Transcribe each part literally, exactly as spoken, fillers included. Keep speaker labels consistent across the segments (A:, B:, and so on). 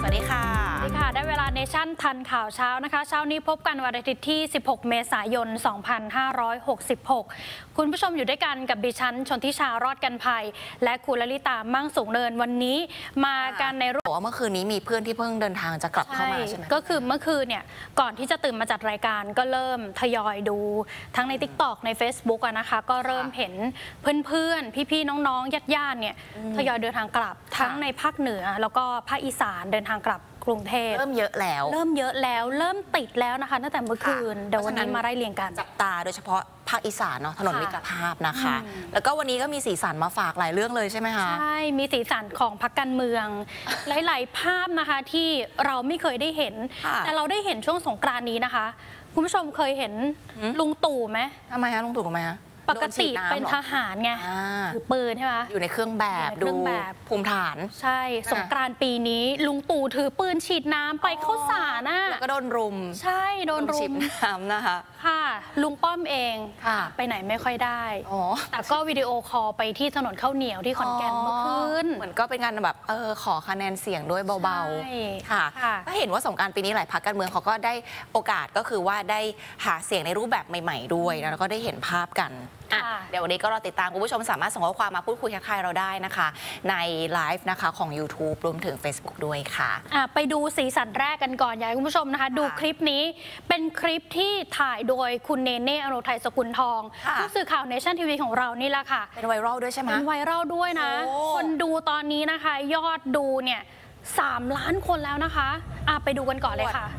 A: วัสดีค่ะ
B: สวัสดีค่ะได้เวลาเนชั่นทันข่าวเช้านะคะเช้านี้พบกันวันอาทิตย์ที่สิบหกเมษายนสองพันห้าร้อยหกสิบหกคุณผู้ชมอยู่ด้วยกันกับดิฉันชนทิชารอดกันภัยและคุณลลิตามั่งสูงเนินวันนี้มากันในรูป
A: ว่าเมื่อคืนนี้มีเพื่อนที่เพิ่งเดินทางจะกลับเข้ามาใช่ไหม
B: ก็คือเมื่อคืนเนี่ยก่อนที่จะตื่นมาจัดรายการก็เริ่มทยอยดูทั้งใน ติ๊กต็อก ใน เฟซบุ๊ก อะนะคะก็เริ่มเห็นเพื่อนๆพี่ๆน้องๆญาติๆเนี่ยทยอยเดินทางกลับทั้งในภาคเหนือแล้วก็ภาคอีสานเดินทางกลับกรุงเทพ
A: เริ่มเยอะแล้ว
B: เริ่มเยอะแล้วเริ่มติดแล้วนะคะตั้งแต่เมื่อคืนเดี๋ยววันนี้มาไล่เรียงกัน
A: จับตาโดยเฉพาะภาคอีสานเนาะถนนมิตรภาพนะคะแล้วก็วันนี้ก็มีสีสันมาฝากหลายเรื่องเลยใช่ไหมคะ
B: ใช่มีสีสันของพรรคการเมืองหลายๆภาพนะคะที่เราไม่เคยได้เห็นแต่เราได้เห็นช่วงสงกรานต์นี้นะคะคุณผู้ชมเคยเห็นลุงตู่ไหม
A: ทำไมคะลุงตู่ทำไมคะ
B: ปกติเป็นทหารไงถือปืนใช่ไหม
A: อยู่ในเครื่องแบบดูภูมิฐาน
B: ใช่สงกรานต์ปีนี้ลุงตู่ถือปืนฉีดน้ำไปเข้าสารน่ะ
A: แล้วก็โดนรุม
B: ใช่โดนรุม
A: น้ำนะคะ
B: ค่ะลุงป้อมเองไปไหนไม่ค่อยได้แต่ก็วิดีโอคอลไปที่ถนนข้าวเหนียวที่ขอนแก่นเมื่อคืน
A: เหมือนก็เป็นงานแบบเออขอคะแนนเสียงด้วยเบาๆค่ะก็เห็นว่าสงกรานต์ปีนี้หลายพรรคการเมืองเขาก็ได้โอกาสก็คือว่าได้หาเสียงในรูปแบบใหม่ๆด้วยแล้วก็ได้เห็นภาพกันเดี๋ยววันนี้ก็รอติดตามคุณผู้ชมสามารถส่งข้อความมาพูดคุยทักทายเราได้นะคะในไลฟ์นะคะของ ยูทูบ รวมถึง เฟซบุ๊ก ด้วยค่ะ
B: ะไปดูสีสันแรกกันก่อนอยากให้คุณผู้ชมนะคะดูคลิปนี้เป็นคลิปที่ถ่ายโดยคุณเนเน่ อโนไทยสกุลทองผู้สื่อข่าวเนชั่นทีวีของเรานี่แหละค่ะ
A: เป็นไวรัลด้วยใช่ไหม
B: เป็นไวรัลด้วยนะคนดูตอนนี้นะคะยอดดูเนี่ยสามล้านคนแล้วนะคะะไปดูกันก่อนเลยค่ะ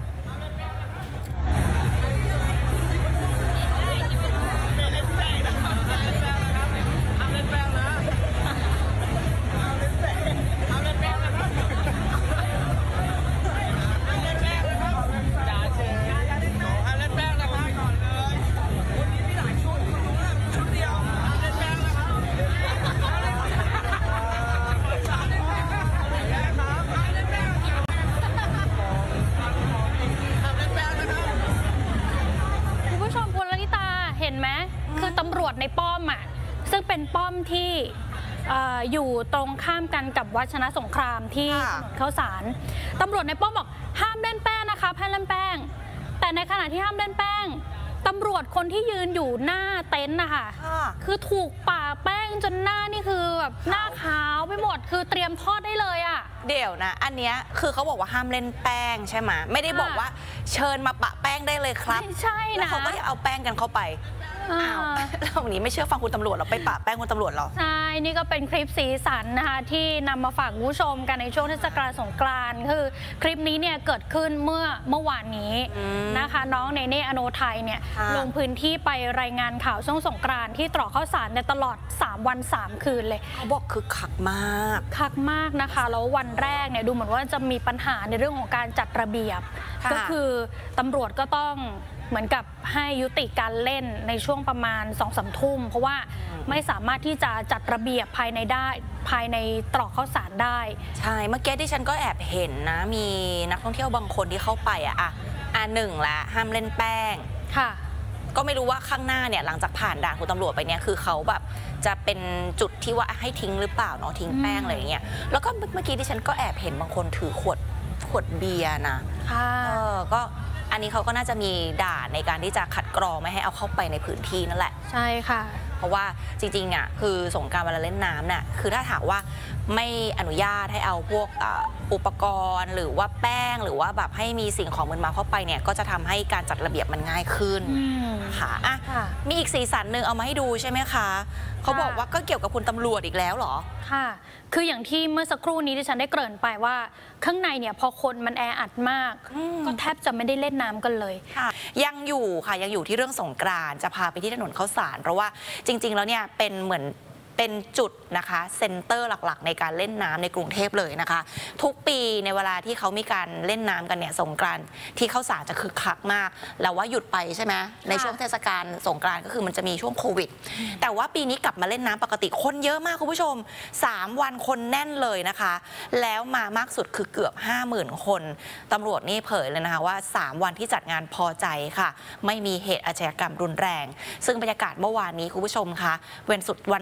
B: คือตำรวจในป้อมอ่ะซึ่งเป็นป้อมที่อยู่ตรงข้ามกันกับวัดชนะสงครามที่ถนนข้าวสารตำรวจในป้อมบอกห้ามเล่นแป้งนะคะห้ามเล่นแป้งแต่ในขณะที่ห้ามเล่นแป้งตำรวจคนที่ยืนอยู่หน้าเต็นท์นะคะคือถูกป่าแป้งจนหน้านี่คือแบบหน้าขาวไปหมดคือเตรียมทอดได้เลยอ่ะ
A: เดี๋ยวนะอันเนี้ยคือเขาบอกว่าห้ามเล่นแป้งใช่ไหมไม่ได้บอกว่าเชิญมาปะแป้งได้เลยครับ
B: ใช่นะ
A: แล้วเขาก็จะเอาแป้งกันเข้าไปอ้าวแล้ววันนี้ไม่เชื่อฟังคุณตำรวจเราไปปะแป้งคุณตำรวจหรอ
B: ใช่นี่ก็เป็นคลิปสีสันนะคะที่นำมาฝากผู้ชมกันในช่วงเทศกาลสงกรานต์คือคลิปนี้เนี่ยเกิดขึ้นเมื่อเมื่อวานนี้นะคะน้องเนเน่ อโนไทยเนี่ยลงพื้นที่ไปรายงานข่าวช่วงสงกรานต์ที่ตรอกข้าวสารในตลอดสามวันสามคืนเลย
A: เขาบอกคือคักมาก
B: คักมากนะคะแล้ววันแรกเนี่ยดูเหมือนว่าจะมีปัญหาในเรื่องของการจัดระเบียบก็คือตำรวจก็ต้องเหมือนกับให้ยุติการเล่นในช่วงประมาณสองสามทุ่มเพราะว่าไม่สามารถที่จะจัดระเบียบภายในได้ภายในตรอกข้าวสารได้
A: ใช่เมื่อกี้ที่ฉันก็แอบเห็นนะมีนักท่องเที่ยวบางคนที่เข้าไปอ่ะอ่ะอ่ะหนึ่งละห้ามเล่นแป้ง
B: ค่ะ
A: ก็ไม่รู้ว่าข้างหน้าเนี่ยหลังจากผ่านด่านคุณตำรวจไปเนี่ยคือเขาแบบจะเป็นจุดที่ว่าให้ทิ้งหรือเปล่าเนาะทิ้งแป้งอะไรอย่างเงี้ยแล้วก็เมื่อกี้ที่ฉันก็แอบเห็นบางคนถือขวดขวดเบียร์นะ
B: ค่ะ
A: เออก็อันนี้เขาก็น่าจะมีด่านในการที่จะคัดกรองไม่ให้เอาเข้าไปในพื้นที่นั่นแหละ
B: ใช่ค่ะ
A: เพราะว่าจริงๆอ่ะคือสงกรานต์เวลาเล่นน้ำเนี่ยคือถ้าถามว่าไม่อนุญาตให้เอาพวกอุปกรณ์หรือว่าแป้งหรือว่าแบบให้มีสิ่งของมึนเมาเข้าไปเนี่ยก็จะทำให้การจัดระเบียบมันง่ายขึ้นค่ะอ่ะมีอีกสีสันหนึ่งเอามาให้ดูใช่ไหมคะเขาบอกว่าก็เกี่ยวกับคุณตำรวจอีกแล้วเหรอ
B: ค่ะคืออย่างที่เมื่อสักครู่นี้ที่ฉันได้เกริ่นไปว่าข้างในเนี่ยพอคนมันแออัดมากก็แทบจะไม่ได้เล่นน้ำกันเลย
A: ค่ะยังอยู่ค่ะยังอยู่ที่เรื่องสงกรานต์จะพาไปที่ถนนข้าวสารเพราะว่าจริงๆแล้วเนี่ยเป็นเหมือนเป็นจุดนะคะเซ็นเตอร์หลักๆในการเล่นน้ำในกรุงเทพเลยนะคะทุกปีในเวลาที่เขามีการเล่นน้ำกันเนี่ยสงกรานต์ที่ข้าวสารจะคึกคักมากแล้วว่าหยุดไปใช่ไหมในช่วงเทศกาลสงกรานต์ก็คือมันจะมีช่วงโควิดแต่ว่าปีนี้กลับมาเล่นน้ำปกติคนเยอะมากคุณผู้ชมสามวันคนแน่นเลยนะคะแล้วมามากสุดคือเกือบห้าหมื่นคนตำรวจนี่เผยเลยนะคะว่าสามวันที่จัดงานพอใจค่ะไม่มีเหตุอาชญากรรมรุนแรงซึ่งบรรยากาศเมื่อวานนี้คุณผู้ชมคะวันสุดวันสุดท้าย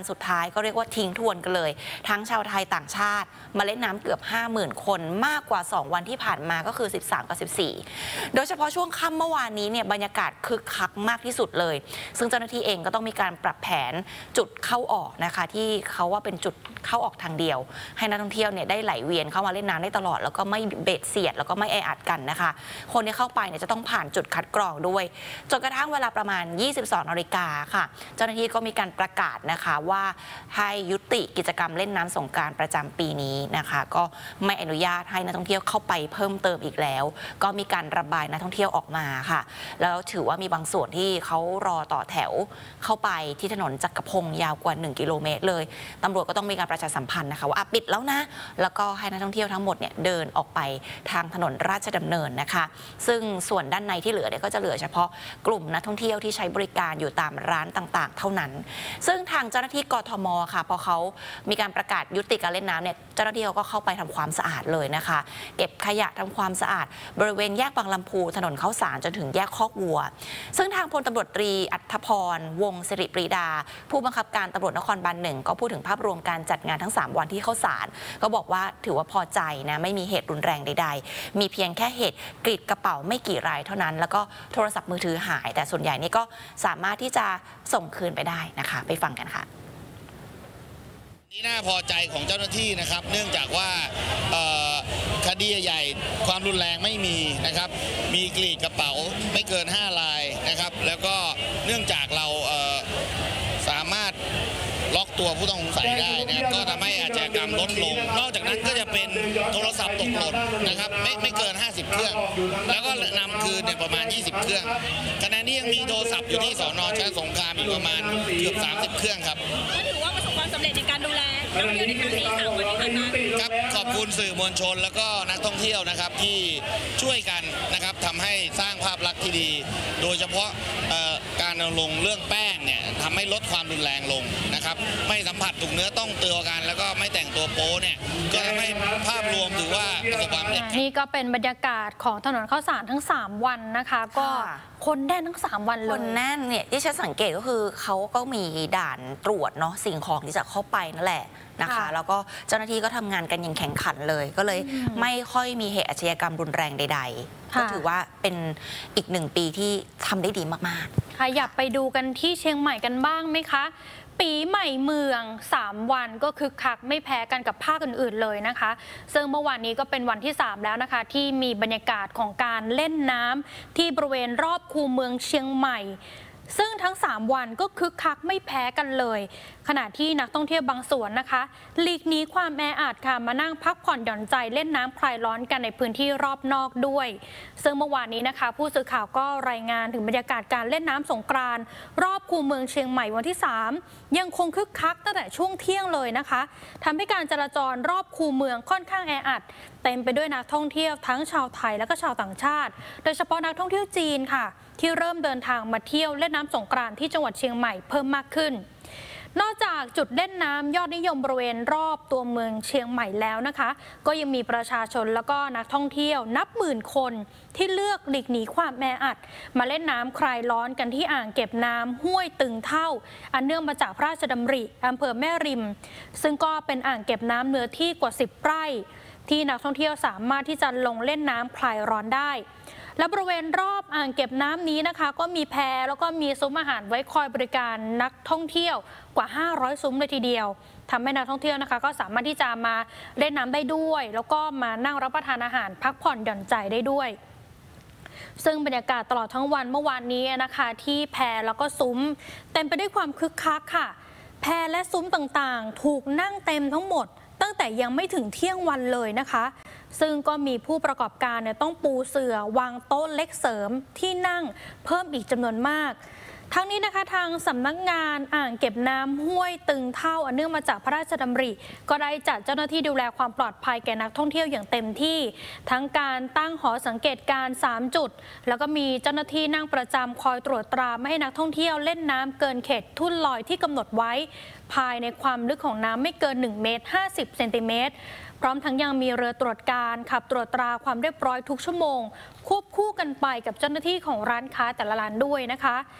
A: ก็เรียกว่าทิ้งทวนกันเลยทั้งชาวไทยต่างชาติมาเล่นน้ำเกือบ ห้าหมื่น คนมากกว่าสองวันที่ผ่านมาก็คือสิบสามกับสิบสี่โดยเฉพาะช่วงค่ำเมื่อวานนี้เนี่ยบรรยากาศคึกคักมากที่สุดเลยซึ่งเจ้าหน้าที่เองก็ต้องมีการปรับแผนจุดเข้าออกนะคะที่เขาว่าเป็นจุดเข้าออกทางเดียวให้นักท่องเที่ยวเนี่ยได้ไหลเวียนเข้ามาเล่นน้ำได้ตลอดแล้วก็ไม่เบียดเสียดแล้วก็ไม่แออัดกันนะคะคนที่เข้าไปเนี่ยจะต้องผ่านจุดคัดกรองด้วยจนกระทั่งเวลาประมาณยี่สิบสองนาฬิกาค่ะเจ้าหน้าที่ก็มีการประกาศนะคะว่าให้ยุติกิจกรรมเล่นน้ำสงกรานต์ประจำปีนี้นะคะก็ไม่อนุญาตให้นักท่องเที่ยวเข้าไปเพิ่มเติมอีกแล้วก็มีการระบายนักท่องเที่ยวออกมาค่ะแล้วถือว่ามีบางส่วนที่เขารอต่อแถวเข้าไปที่ถนนจักรพงศ์ยาวกว่าหนึ่งกิโลเมตรเลยตำรวจก็ต้องมีการประชาสัมพันธ์นะคะว่าปิดแล้วนะแล้วก็ให้นักท่องเที่ยวทั้งหมดเนี่ยเดินออกไปทางถนนราชดำเนินนะคะซึ่งส่วนด้านในที่เหลือเนี่ยก็จะเหลือเฉพาะกลุ่มนักท่องเที่ยวที่ใช้บริการอยู่ตามร้านต่างๆเท่านั้นซึ่งทางเจ้าหน้าที่กทมค่ะพอเขามีการประกาศยุติการเล่นน้ำเนี่ยเจ้าหน้าที่เขาก็เข้าไปทำความสะอาดเลยนะคะเก็บขยะทำความสะอาดบริเวณแยกบางลำพูถนนข้าวสารจนถึงแยกคอกวัวซึ่งทางพลตำรวจตรีอัธพรวงศ์สิริปรีดาผู้บังคับการตำรวจนครบาลหนึ่งก็พูดถึงภาพรวมการจัดงานทั้งสามวันที่เข้าสารก็บอกว่าถือว่าพอใจนะไม่มีเหตุรุนแรงใดๆมีเพียงแค่เหตุกรีดกระเป๋าไม่กี่รายเท่านั้นแล้วก็โทรศัพท์มือถือหายแต่ส่วนใหญ่นี่ก็สามารถที่จะส่งคืนไปได้นะคะไปฟังกันค่ะ
C: นี่น่าพอใจของเจ้าหน้าที่นะครับเนื่องจากว่าคดีใหญ่ความรุนแรงไม่มีนะครับมีกรีดกระเป๋าไม่เกินห้ารายนะครับแล้วก็เนื่องจากเราสามารถล็อกตัวผู้ต้องสงสัยได้นะครับก็ทำให้อาชญากรรมลดลงนอกจากนั้นก็จะเป็นโทรศัพท์ตกหล่นนะครับไม่ไม่เกินห้าสิบเครื่องแล้วก็นำคืนเนี่ยประมาณยี่สิบเครื่องขณะนี้ยังมีโทรศัพท์อยู่ที่สน.ชนะสงครามอีกประมาณเกือบสามสิบเครื่องครับ
D: ก็ถือว่าประสบความสำเร็จในการดูแลนักท่องเที่ยวในครั้งนี้สามวันที่ผ่านมา
C: ครับขอบคุณสื่อมวลชนแล้วก็นักท่องเที่ยวนะครับที่ช่วยกันนะครับทำให้สร้างภาพลักษณ์ที่ดี โดยเฉพาะการรณรงค์เรื่องแป้งเนี่ยทำให้ลดความรุนแรงลงนะครับไม่สัมผัสถูกเนื้อต้องตัวกันแล้วก็ไม่แต่งตัวโป๊เนี่ยก็ทำให้ภาพรวมถือว่าประสบความสำเร็จ
B: นี่ก็เป็นบรรยากาศของถนนข้าวสารทั้งสามวันนะคะก็คนแน่นทั้งสามวันเลย
A: คนแน่นเนี่ยที่ฉันสังเกตก็คือเขาก็มีด่านตรวจเนาะสิ่งของที่จะเข้าไปนั่นแหละนะคะแล้วก็เจ้าหน้าที่ก็ทำงานกันอย่างแข่งขันเลยก็เลยไม่ค่อยมีเหตุอาชญากรรมรุนแรงใดๆก็ถือว่าเป็นอีกหนึ่งปีที่ทำได้ดีมาก
B: ๆขยับไปดูกันที่เชียงใหม่กันบ้างไหมคะปีใหม่เมืองสามวันก็คึกคักไม่แพ้กันกับภาคอื่นๆเลยนะคะซึ่งเมื่อวานนี้ก็เป็นวันที่สามแล้วนะคะที่มีบรรยากาศของการเล่นน้ำที่บริเวณรอบคูเมืองเชียงใหม่ซึ่งทั้งสามวันก็คึกคักไม่แพ้กันเลยขณะที่นักท่องเที่ยวบางส่วนนะคะหลีกหนีความแออัดค่ะมานั่งพักผ่อนหย่อนใจเล่นน้ำคลายร้อนกันในพื้นที่รอบนอกด้วยซึ่งเมื่อวานนี้นะคะผู้สื่อข่าวก็รายงานถึงบรรยากาศการเล่นน้ำสงกรานต์รอบคูเมืองเชียงใหม่วันที่สามยังคงคึกคักตั้งแต่ช่วงเที่ยงเลยนะคะทำให้การจราจรรอบคูเมืองค่อนข้างแออัดเต็มไปด้วยนักท่องเที่ยวทั้งชาวไทยและก็ชาวต่างชาติโดยเฉพาะนักท่องเที่ยวจีนค่ะที่เริ่มเดินทางมาเที่ยวเล่นน้ำสงกรานต์ที่จังหวัดเชียงใหม่เพิ่มมากขึ้นนอกจากจุดเล่นน้ำยอดนิยมบริเวณรอบตัวเมืองเชียงใหม่แล้วนะคะก็ยังมีประชาชนแล้วก็นักท่องเที่ยวนับหมื่นคนที่เลือกหลีกหนีความแออัดมาเล่นน้ำคลายร้อนกันที่อ่างเก็บน้ำห้วยตึงเท่าอันเนื่องมาจากพระราชดำริอำเภอแม่ริมซึ่งก็เป็นอ่างเก็บน้ำเนื้อที่กว่าสิบไร่ที่นักท่องเที่ยวสามารถที่จะลงเล่นน้ำคลายร้อนได้และบริเวณรอบอ่างเก็บน้ำนี้นะคะก็มีแพแล้วก็มีซุ้มอาหารไว้คอยบริการนักท่องเที่ยวกว่าห้าร้อยซุ้มเลยทีเดียวทำให้นักท่องเที่ยวนะคะก็สามารถที่จะมาเล่นน้ำได้ด้วยแล้วก็มานั่งรับประทานอาหารพักผ่อนหย่อนใจได้ด้วยซึ่งบรรยากาศตลอดทั้งวันเมื่อวานนี้นะคะที่แพแล้วก็ซุ้มเต็มไปด้วยความคึกคักค่ะแพและซุ้มต่างๆถูกนั่งเต็มทั้งหมดตั้งแต่ยังไม่ถึงเที่ยงวันเลยนะคะซึ่งก็มีผู้ประกอบการเนี่ยต้องปูเสื่อวางโต๊ะเล็กเสริมที่นั่งเพิ่มอีกจำนวนมากทั้งนี้นะคะทางสำนักงานอ่างเก็บน้ำห้วยตึงเท่าอันเนื่องมาจากพระราชดำริก็ได้จัดเจ้าหน้าที่ดูแลความปลอดภัยแก่นักท่องเที่ยวอย่างเต็มที่ทั้งการตั้งหอสังเกตการณ์สามจุดแล้วก็มีเจ้าหน้าที่นั่งประจำคอยตรวจตราไม่ให้นักท่องเที่ยวเล่นน้ำเกินเขตทุ่นลอยที่กำหนดไว้ภายในความลึกของน้ำไม่เกินหนึ่งเมตรห้าสิบเซนติเมตรพร้อมทั้งยังมีเรือตรวจการขับตรวจตราความเรียบร้อยทุกชั่วโมงควบคู่กันไปกับเจ้าหน้าที่ของร้านค้าแต่ละร้านด้วยนะคะ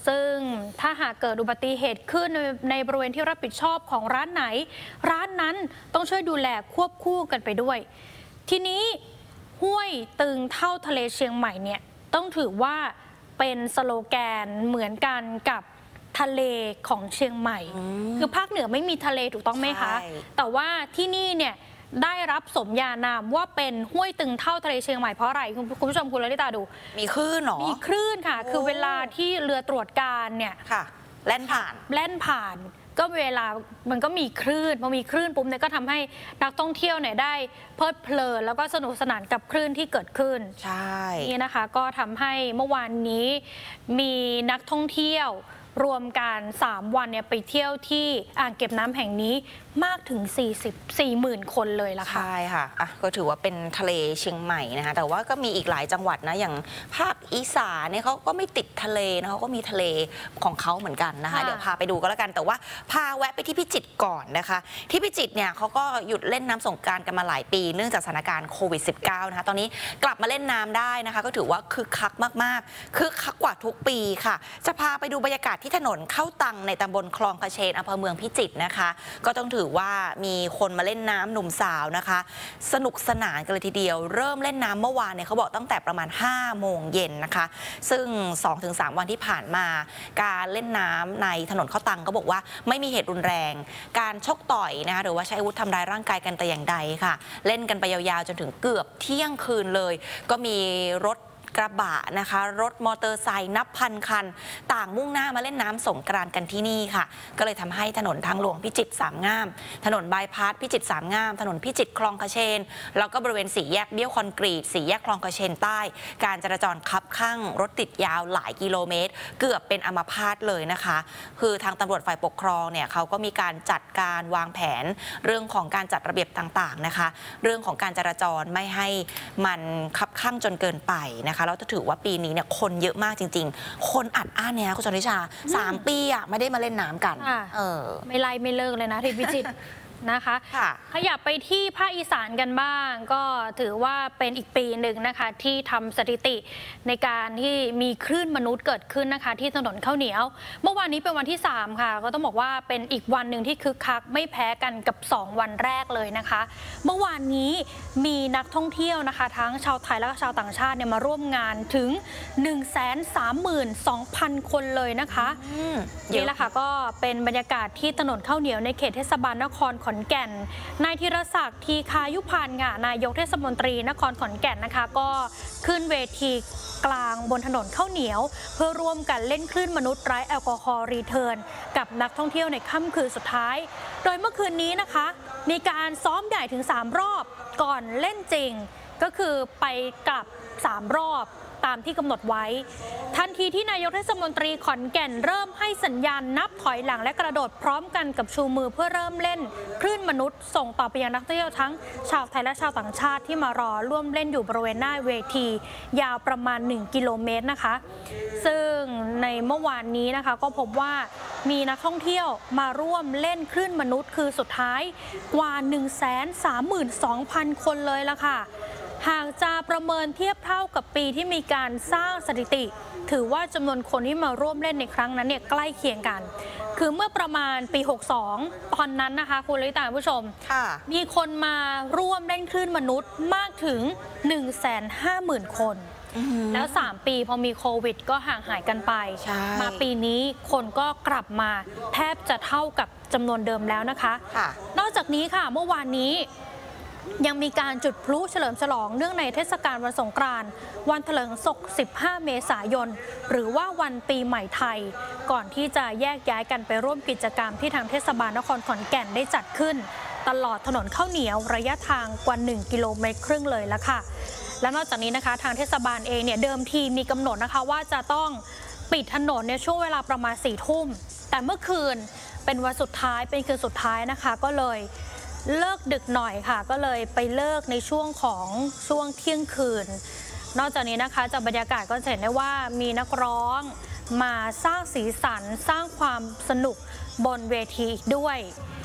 B: ซึ่งถ้าหากเกิดอุบัติเหตุขึ้นในบริเวณที่รับผิดชอบของร้านไหนร้านนั้นต้องช่วยดูแลควบคู่กันไปด้วยทีนี้ห้วยตึงเท่าทะเลเชียงใหม่เนี่ยต้องถือว่าเป็นสโลแกนเหมือนกันกับทะเลของเชียงใหม่คือภาคเหนือไม่มีทะเลถูกต้องไหมคะแต่ว่าที่นี่เนี่ยได้รับสมญานามว่าเป็นห้วยตึงเท่าทะเลเชียงใหม่เพราะอะไรคุณผู้ชมคุณลลิตาดู
A: มีคลื่นหรอ
B: มีคลื่นค่ะคือเวลาที่เรือตรวจการเนี่ย
A: ค่ะแล่นผ่าน
B: แล่นผ่านก็เวลามันก็มีคลื่นพอมีคลื่นปุ๊บเนี่ยก็ทำให้นักท่องเที่ยวเนี่ยได้เพลิดเพลินแล้วก็สนุกสนานกับคลื่นที่เกิดขึ้น
A: ใช่
B: นี่นะคะก็ทำให้เมื่อวานนี้มีนักท่องเที่ยวรวมกันสามวันเนี่ยไปเที่ยวที่อ่างเก็บน้ำแห่งนี้มากถึงสี่สิบ สี่หมื่นคนเลยล่ะค่ะ
A: ใช่ค่ะอ่ะก็ถือว่าเป็นทะเลเชียงใหม่นะคะแต่ว่าก็มีอีกหลายจังหวัดนะอย่างภาคอีสานเนี่ยเขาก็ไม่ติดทะเลนะเขาก็มีทะเลของเขาเหมือนกันนะคะเดี๋ยวพาไปดูก็แล้วกันแต่ว่าพาแวะไปที่พิจิตรก่อนนะคะที่พิจิตรเนี่ยเขาก็หยุดเล่นน้ำสงกรานต์กันมาหลายปีเนื่องจากสถานการณ์โควิด สิบเก้า นะคะตอนนี้กลับมาเล่นน้ำได้นะคะก็ถือว่าคึกคักมากๆคึกคักกว่าทุกปีค่ะจะพาไปดูบรรยากาศที่ถนนเข้าตังในตำบลคลองกระเชนอำเภอเมืองพิจิตรนะคะก็ต้องถือว่ามีคนมาเล่นน้ำหนุ่มสาวนะคะสนุกสนานกันเลยทีเดียวเริ่มเล่นน้ำเมื่อวานเนี่ยเขาบอกตั้งแต่ประมาณห้าโมงเย็นนะคะซึ่ง สองถึงสาม วันที่ผ่านมาการเล่นน้ำในถนนเข้าตังก็บอกว่าไม่มีเหตุรุนแรงการชกต่อยนะคะหรือว่าใช้อาวุธทำร้ายร่างกายกันแต่อย่างใดค่ะเล่นกันไปยาวๆจนถึงเกือบเที่ยงคืนเลยก็มีรถกระบะนะคะรถมอเตอร์ไซค์นับพันคันต่างมุ่งหน้ามาเล่นน้ำสงกรานต์กันที่นี่ค่ะก็เลยทำให้ถนนทางหลวงพิจิตรสามงามถนนบายพาสพิจิตรสามงามถนนพิจิตรคลองกระเชนแล้วก็บริเวณสี่แยกเบี้ยวคอนกรีตสี่แยกคลองกระเชนใต้การจราจรคับข้างรถติดยาวหลายกิโลเมตรเกือบเป็นอัมพาตเลยนะคะคือทางตำรวจฝ่ายปกครองเนี่ยเขาก็มีการจัดการวางแผนเรื่องของการจัดระเบียบต่างๆนะคะเรื่องของการจราจรไม่ให้มันคับข้างจนเกินไปนะคะแล้วจะถือว่าปีนี้เนี่ยคนเยอะมากจริงๆคนอัดอั้นเนี่ยคุณชนิชาสามปีอ่ะไม่ได้มาเล่นน้ำกัน
B: เออไม่ไล่ไม่เลิกเลยนะที่พิจิตรนะคะขยับไปที่ภาคอีสานกันบ้างก็ถือว่าเป็นอีกปีหนึ่งนะคะที่ทำสถิติในการที่มีคลื่นมนุษย์เกิดขึ้นนะคะที่ถนนข้าวเหนียวเมื่อวานนี้เป็นวันที่สามค่ะก็ต้องบอกว่าเป็นอีกวันหนึ่งที่คึกคักไม่แพ้กันกับสองวันแรกเลยนะคะเมื่อวานนี้มีนักท่องเที่ยวนะคะทั้งชาวไทยและชาวต่างชาติเนี่ยมาร่วมงานถึง หนึ่งแสนสามหมื่นสองพัน คนเลยนะคะนี่แหละค่ะก็เป็นบรรยากาศที่ถนนข้าวเหนียวในเขตเทศบาลนครขอนแก่นนายธีรศักดิ์ทีคายุพันธ์ค่ะนายกเทศมนตรีนครขอนแก่นนะคะก็ขึ้นเวทีกลางบนถนนข้าวเหนียวเพื่อร่วมกันเล่นคลื่นมนุษย์ไร้แอลกอฮอล์รีเทิร์นกับนักท่องเที่ยวในค่ำคืนสุดท้ายโดยเมื่อคืนนี้นะคะมีการซ้อมใหญ่ถึงสามรอบก่อนเล่นจริงก็คือไปกลับสามรอบตามที่กำหนดไว้ทันทีที่นายกเทศมนตรีขอนแก่นเริ่มให้สัญญาณนับถอยหลังและกระโดดพร้อมกันกับชูมือเพื่อเริ่มเล่นคลื่นมนุษย์ส่งต่อไปยังนักท่องเที่ยวทั้งชาวไทยและชาวต่างชาติที่มารอร่วมเล่นอยู่บริเวณหน้าเวทียาวประมาณหนึ่งกิโลเมตรนะคะซึ่งในเมื่อวานนี้นะคะก็พบว่ามีนักท่องเที่ยวมาร่วมเล่นคลื่นมนุษย์คือสุดท้ายกว่า หนึ่งแสนสามหมื่นสองพัน คนเลยล่ะค่ะหากจะประเมินเทียบเท่ากับปีที่มีการสร้างสถิติถือว่าจำนวนคนที่มาร่วมเล่นในครั้งนั้นเนี่ยใกล้เคียงกันคือเมื่อประมาณปีหกสิบสองตอนนั้นนะคะคุณลิตาผู้ชมมีคนมาร่วมเล่นคลื่นมนุษย์มากถึง หนึ่งแสนห้าหมื่น คนแล้วสามปีพอมีโควิดก็ห่างหายกันไปมาปีนี้คนก็กลับมาแทบจะเท่ากับจำนวนเดิมแล้วนะคะนอกจากนี้ค่ะเมื่อวานนี้ยังมีการจุดพลุเฉลิมฉลองเนื่องในเทศกาลวันสงกรานต์วันเถลิงศกสิบห้าเมษายนหรือว่าวันปีใหม่ไทยก่อนที่จะแยกย้ายกันไปร่วมกิจกรรมที่ทางเทศบาลนครขอนแก่นได้จัดขึ้นตลอดถนนข้าวเหนียวระยะทางกว่าหนึ่งกิโลเมตรครึ่งเลยละค่ะและนอกจากนี้นะคะทางเทศบาลเองเนี่ยเดิมทีมีกำหนดนะคะว่าจะต้องปิดถนนในช่วงเวลาประมาณสี่ทุ่มแต่เมื่อคืนเป็นวันสุดท้ายเป็นคืนสุดท้ายนะคะก็เลยเลิกดึกหน่อยค่ะก็เลยไปเลิกในช่วงของช่วงเที่ยงคืนนอกจากนี้นะคะจากบรรยากาศก็จะเห็นได้ว่ามีนักร้องมาสร้างสีสันสร้างความสนุกบนเวทีอีกด้วย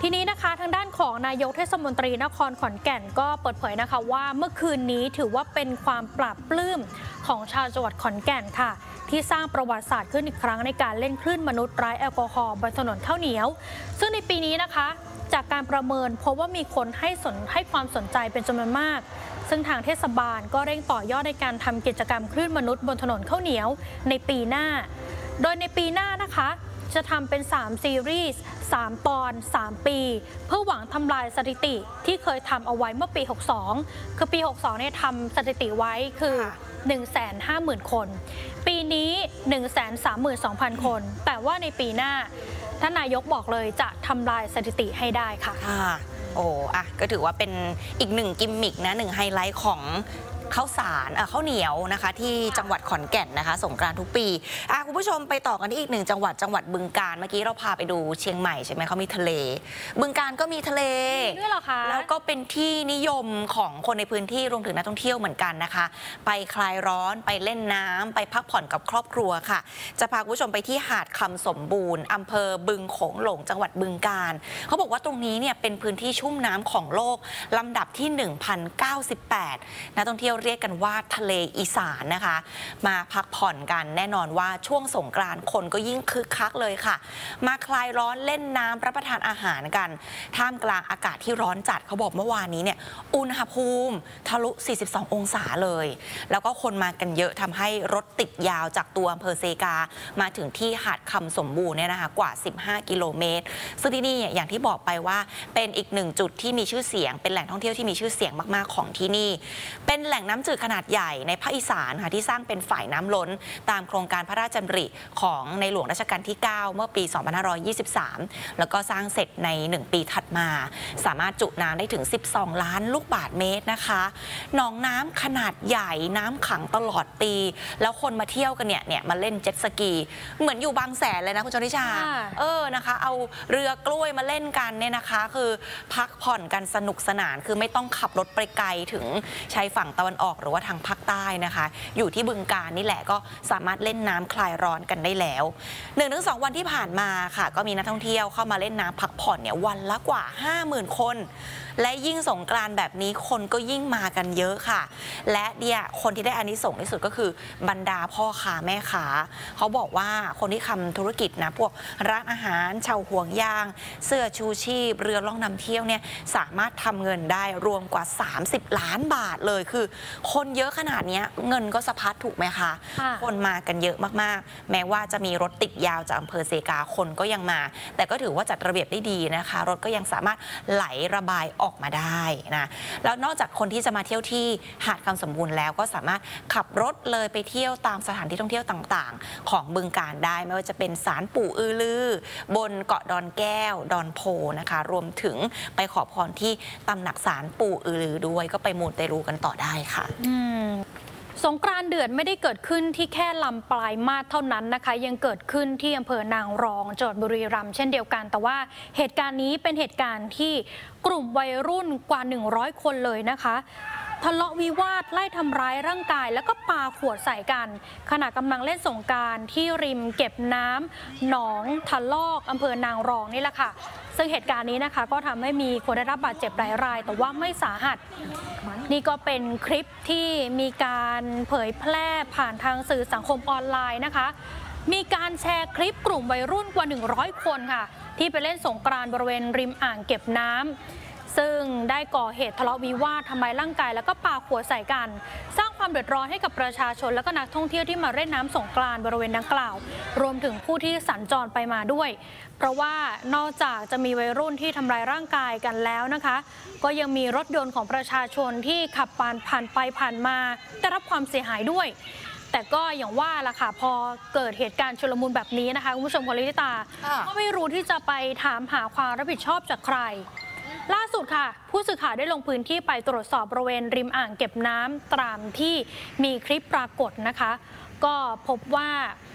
B: ทีนี้นะคะทางด้านของนายกเทศมนตรีนครขอนแก่นก็เปิดเผยนะคะว่าเมื่อคืนนี้ถือว่าเป็นความปราบปลื้มของชาวจังหวัดขอนแก่นค่ะที่สร้างประวัติศาสตร์ขึ้นอีกครั้งในการเล่นคลื่นมนุษย์ไร้แอลกอฮอล์บนถนนข้าวเหนียวซึ่งในปีนี้นะคะจากการประเมินพบว่ามีคนให้สนให้ความสนใจเป็นจำนวนมากซึ่งทางเทศบาลก็เร่งต่อยอดในการทำกิจกรรมคลื่นมนุษย์บนถนนข้าวเหนียวในปีหน้าโดยในปีหน้านะคะจะทำเป็นสามซีรีส์สามตอนสามปีเพื่อหวังทำลายสถิติที่เคยทำเอาไว้เมื่อปีหกสิบสองคือปีหกสิบสองเนี่ยทำสถิติไว้คือ หนึ่งแสนห้าหมื่น คนปีนี้ หนึ่งแสนสามหมื่นสองพัน คนแต่ว่าในปีหน้าท่านนายกบอกเลยจะทำลายสถิติให้ได้ค่ะ
A: โอ้อะก็ถือว่าเป็นอีกหนึ่งกิมมิกนะหนึ่งไฮไลท์ของข้าวสารข้าวเหนียวนะคะที่จังหวัดขอนแก่นนะคะสงกรานต์ทุกปีอ่ะคุณผู้ชมไปต่อกันที่อีกหนึ่งจังหวัดจังหวัดบึงกาฬเมื่อกี้เราพาไปดูเชียงใหม่ใช่ไหมเขามีทะเลบึงกาฬก็มีทะเล
B: ด้วยเหรอคะ
A: แล้วก็เป็นที่นิยมของคนในพื้นที่รวมถึงนักท่องเที่ยวเหมือนกันนะคะไปคลายร้อนไปเล่นน้ำไปพักผ่อนกับครอบครัวค่ะจะพาคุณผู้ชมไปที่หาดคำสมบูรณ์อำเภอบึงโขงหลงจังหวัดบึงกาฬเขาบอกว่าตรงนี้เนี่ยเป็นพื้นที่ชุ่มน้ำของโลกลำดับที่ หนึ่งพันเก้าสิบแปด นักท่องเที่ยวเรียกกันว่าทะเลอีสานนะคะมาพักผ่อนกันแน่นอนว่าช่วงสงกรานต์คนก็ยิ่งคึกคักเลยค่ะมาคลายร้อนเล่นน้ำรับประทานอาหารกันท่ามกลางอากาศที่ร้อนจัดเขาบอกเมื่อวานนี้เนี่ยอุณหภูมิทะลุสี่สิบสององศาเลยแล้วก็คนมากันเยอะทำให้รถติดยาวจากตัวอำเภอเซกามาถึงที่หาดคำสมบูรณ์เนี่ยนะคะกว่าสิบห้ากิโลเมตรซึ่งที่นี่อย่างที่บอกไปว่าเป็นอีกหนึ่งจุดที่มีชื่อเสียงเป็นแหล่งท่องเที่ยวที่มีชื่อเสียงมากๆของที่นี่เป็นแหล่งน้ำจืดขนาดใหญ่ในภาคอีสานค่ะที่สร้างเป็นฝ่ายน้ำล้นตามโครงการพระราชดำริของในหลวงรัชกาลที่เก้าเมื่อปีสองพันห้าร้อยยี่สิบสามแล้วก็สร้างเสร็จในหนึ่งปีถัดมาสามารถจุน้ำได้ถึงสิบสองล้านลูกบาศก์เมตรนะคะหนองน้ำขนาดใหญ่น้ำขังตลอดปีแล้วคนมาเที่ยวกันเนี่ยเนี่ยมาเล่นเจ็ตสกีเหมือนอยู่บางแสนเลยนะคุณชนิชาเออนะคะเอาเรือกล้วยมาเล่นกันเนี่ยนะคะคือพักผ่อนกันสนุกสนานคือไม่ต้องขับรถไปไกลถึงชายฝั่งตะวันออกหรือว่าทางภาคใต้นะคะอยู่ที่บึงกาฬนี่แหละก็สามารถเล่นน้ำคลายร้อนกันได้แล้ว หนึ่งถึงสอง วันที่ผ่านมาค่ะก็มีนักท่องเที่ยวเข้ามาเล่นน้ำพักผ่อนเนี่ยวันละกว่า ห้าหมื่น คนและยิ่งสงกรานต์แบบนี้คนก็ยิ่งมากันเยอะค่ะและเนี่ยคนที่ได้อานิสงส์ที่สุดก็คือบรรดาพ่อค้าแม่ค้าเขาบอกว่าคนที่ทำธุรกิจนะพวกร้านอาหารเช่าห่วงยางเสื้อชูชีพเรือล่องนำเที่ยวเนี่ยสามารถทำเงินได้รวมกว่าสามสิบล้านบาทเลยคือคนเยอะขนาดนี้เงินก็สะพัดถูกไหมคะคนมากันเยอะมากๆแม้ว่าจะมีรถติดยาวจากอำเภอเซกาคนก็ยังมาแต่ก็ถือว่าจัดระเบียบได้ดีนะคะรถก็ยังสามารถไหลระบายออกมาได้นะแล้วนอกจากคนที่จะมาเที่ยวที่หาดคำสมบูรณ์แล้วก็สามารถขับรถเลยไปเที่ยวตามสถานที่ท่องเที่ยวต่างๆของบึงกาฬได้ไม่ว่าจะเป็นศาลปู่อือลือบนเกาะดอนแก้วดอนโพนะคะรวมถึงไปขอพรที่ตำหนักศาลปู่อือลือด้วยก็ไปมูเตลูกันต่อได้ค่ะ
B: สงกรานต์เดือดไม่ได้เกิดขึ้นที่แค่ลำปลายมาศเท่านั้นนะคะยังเกิดขึ้นที่อำเภอนางรองจังหวัดบุรีรัมย์เช่นเดียวกันแต่ว่าเหตุการณ์นี้เป็นเหตุการณ์ที่กลุ่มวัยรุ่นกว่าหนึ่งร้อยคนเลยนะคะทะเลาะวิวาทไล่ทำร้ายร่างกายแล้วก็ปาขวดใส่กันขณะกำลังเล่นสงกรานต์ที่ริมเก็บน้ำหนองทะลอกอำเภอนางรองนี่แหละค่ะซึ่งเหตุการณ์นี้นะคะก็ทำให้มีคนได้รับบาดเจ็บหลายรายแต่ว่าไม่สาหัสนี่ก็เป็นคลิปที่มีการเผยแพร่ผ่านทางสื่อสังคมออนไลน์นะคะมีการแชร์คลิปกลุ่มวัยรุ่นกว่าหนึ่งร้อยคนค่ะที่ไปเล่นสงกรานต์บริเวณริมอ่างเก็บน้ำซึ่งได้ก่อเหตุทะเลาะวิวาททำร้ายร่างกายแล้วก็ปาขวดใส่กันสร้างความเดือดร้อนให้กับประชาชนและก็นักท่องเที่ยวที่มาเล่นน้ำสงกรานต์บริเวณดังกล่าวรวมถึงผู้ที่สัญจรไปมาด้วยเพราะว่านอกจากจะมีวัยรุ่นที่ทำร้ายร่างกายกันแล้วนะคะก็ยังมีรถยนต์ของประชาชนที่ขับผ่านผ่านไปผ่านมาได้รับความเสียหายด้วยแต่ก็อย่างว่าล่ะค่ะพอเกิดเหตุการณ์ชุลมุนแบบนี้นะคะคุณผู้ชมคุณลิตาก็ไม่รู้ที่จะไปถามหาความรับผิดชอบจากใครล่าสุดค่ะผู้สื่อข่าวได้ลงพื้นที่ไปตรวจสอบบริเวณริมอ่างเก็บน้ำตามที่มีคลิปปรากฏนะคะก็พบว่า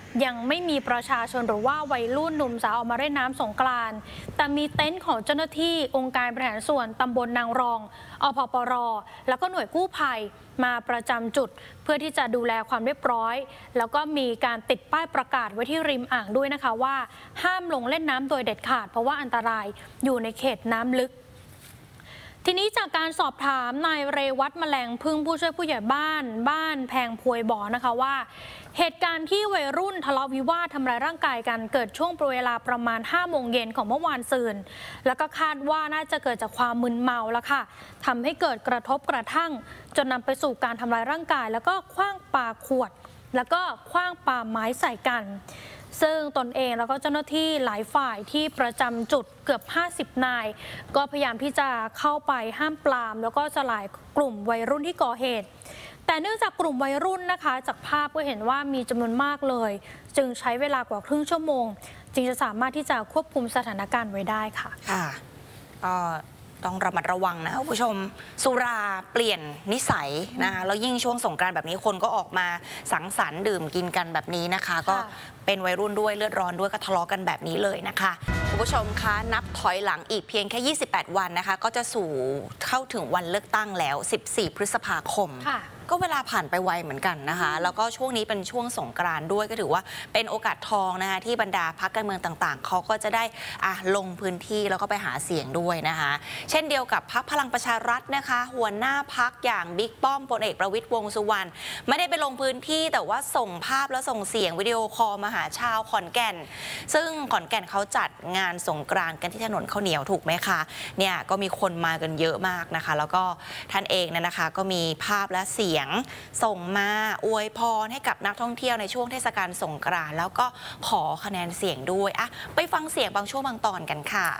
B: ยังไม่มีประชาชนหรือว่าวัยรุ่นหนุ่มสาวออกมาเล่นน้ำสงกรานต์แต่มีเต็นท์ของเจ้าหน้าที่องค์การบริหารส่วนตำบลนางรองอพปรแล้วก็หน่วยกู้ภัยมาประจำจุดเพื่อที่จะดูแลความเรียบร้อยแล้วก็มีการติดป้ายประกาศไว้ที่ริมอ่างด้วยนะคะว่าห้ามลงเล่นน้ำโดยเด็ดขาดเพราะว่าอันตรายอยู่ในเขตน้ำลึกทีนี้จากการสอบถามนายเรวัตแมลงพึ่งผู้ช่วยผู้ใหญ่บ้านบ้านแพงพวยบอกนะคะว่าเหตุการณ์ที่วัยรุ่นทะเลาะวิวาททำร้ายร่างกายกันเกิดช่วงเวลาประมาณห้าโมงเย็นของเมื่อวานซืนแล้วก็คาดว่าน่าจะเกิดจากความมึนเมาแล้วค่ะทำให้เกิดกระทบกระทั่งจนนำไปสู่การทำร้ายร่างกายแล้วก็ขว้างปาขวดแล้วก็ขว้างปาไม้ใส่กันซึ่งตนเองแล้วก็เจ้าหน้าที่หลายฝ่ายที่ประจำจุดเกือบห้าสิบนายก็พยายามที่จะเข้าไปห้ามปรามแล้วก็สลายกลุ่มวัยรุ่นที่ก่อเหตุแต่เนื่องจากกลุ่มวัยรุ่นนะคะจากภาพก็เห็นว่ามีจำนวนมากเลยจึงใช้เวลากว่าครึ่งชั่วโมงจึงจะสามารถที่จะควบคุมสถานการณ์ไว้ได้ค่ะ
A: ค่ะก็ต้องระมัดระวังนะคุณผู้ชมสุราเปลี่ยนนิสัยนะคะแล้วยิ่งช่วงสงกรานต์แบบนี้คนก็ออกมาสังสรรค์ดื่มกินกันแบบนี้นะคะก็เป็นวัยรุ่นด้วยเลือดร้อนด้วยก็ทะเลาะกันแบบนี้เลยนะคะคุณผู้ชมคะนับถอยหลังอีกเพียงแค่ยี่สิบแปดวันนะคะก็จะสู่เข้าถึงวันเลือกตั้งแล้วสิบสี่พฤษภาคมก็เวลาผ่านไปไวเหมือนกันนะคะแล้วก็ช่วงนี้เป็นช่วงสงกรานต์ด้วยก็ถือว่าเป็นโอกาสทองนะคะที่บรรดาพรรคการเมืองต่างๆเขาก็จะได้อ่ะลงพื้นที่แล้วก็ไปหาเสียงด้วยนะคะเช่นเดียวกับพรรคพลังประชารัฐนะคะหัวหน้าพรรคอย่างบิ๊กป้อมพลเอกประวิตรวงษ์สุวรรณไม่ได้ไปลงพื้นที่แต่ว่าส่งภาพและส่งเสียงวิดีโอคอลมาหาชาวขอนแก่นซึ่งขอนแก่นเขาจัดงานสงกรานต์กันที่ถนนข้าวเหนียวถูกไหมคะเนี่ยก็มีคนมากันเยอะมากนะคะแล้วก็ท่านเองเนี่ยนะคะก็มีภาพและเสียงส่งมาอวยพรให้กับนักท่องเที่ยวในช่วงเทศกาลสงกรานต์แล้วก็ขอคะแนนเสียงด้วยอะไปฟังเสียงบางช่วงบางตอนกันค่ะ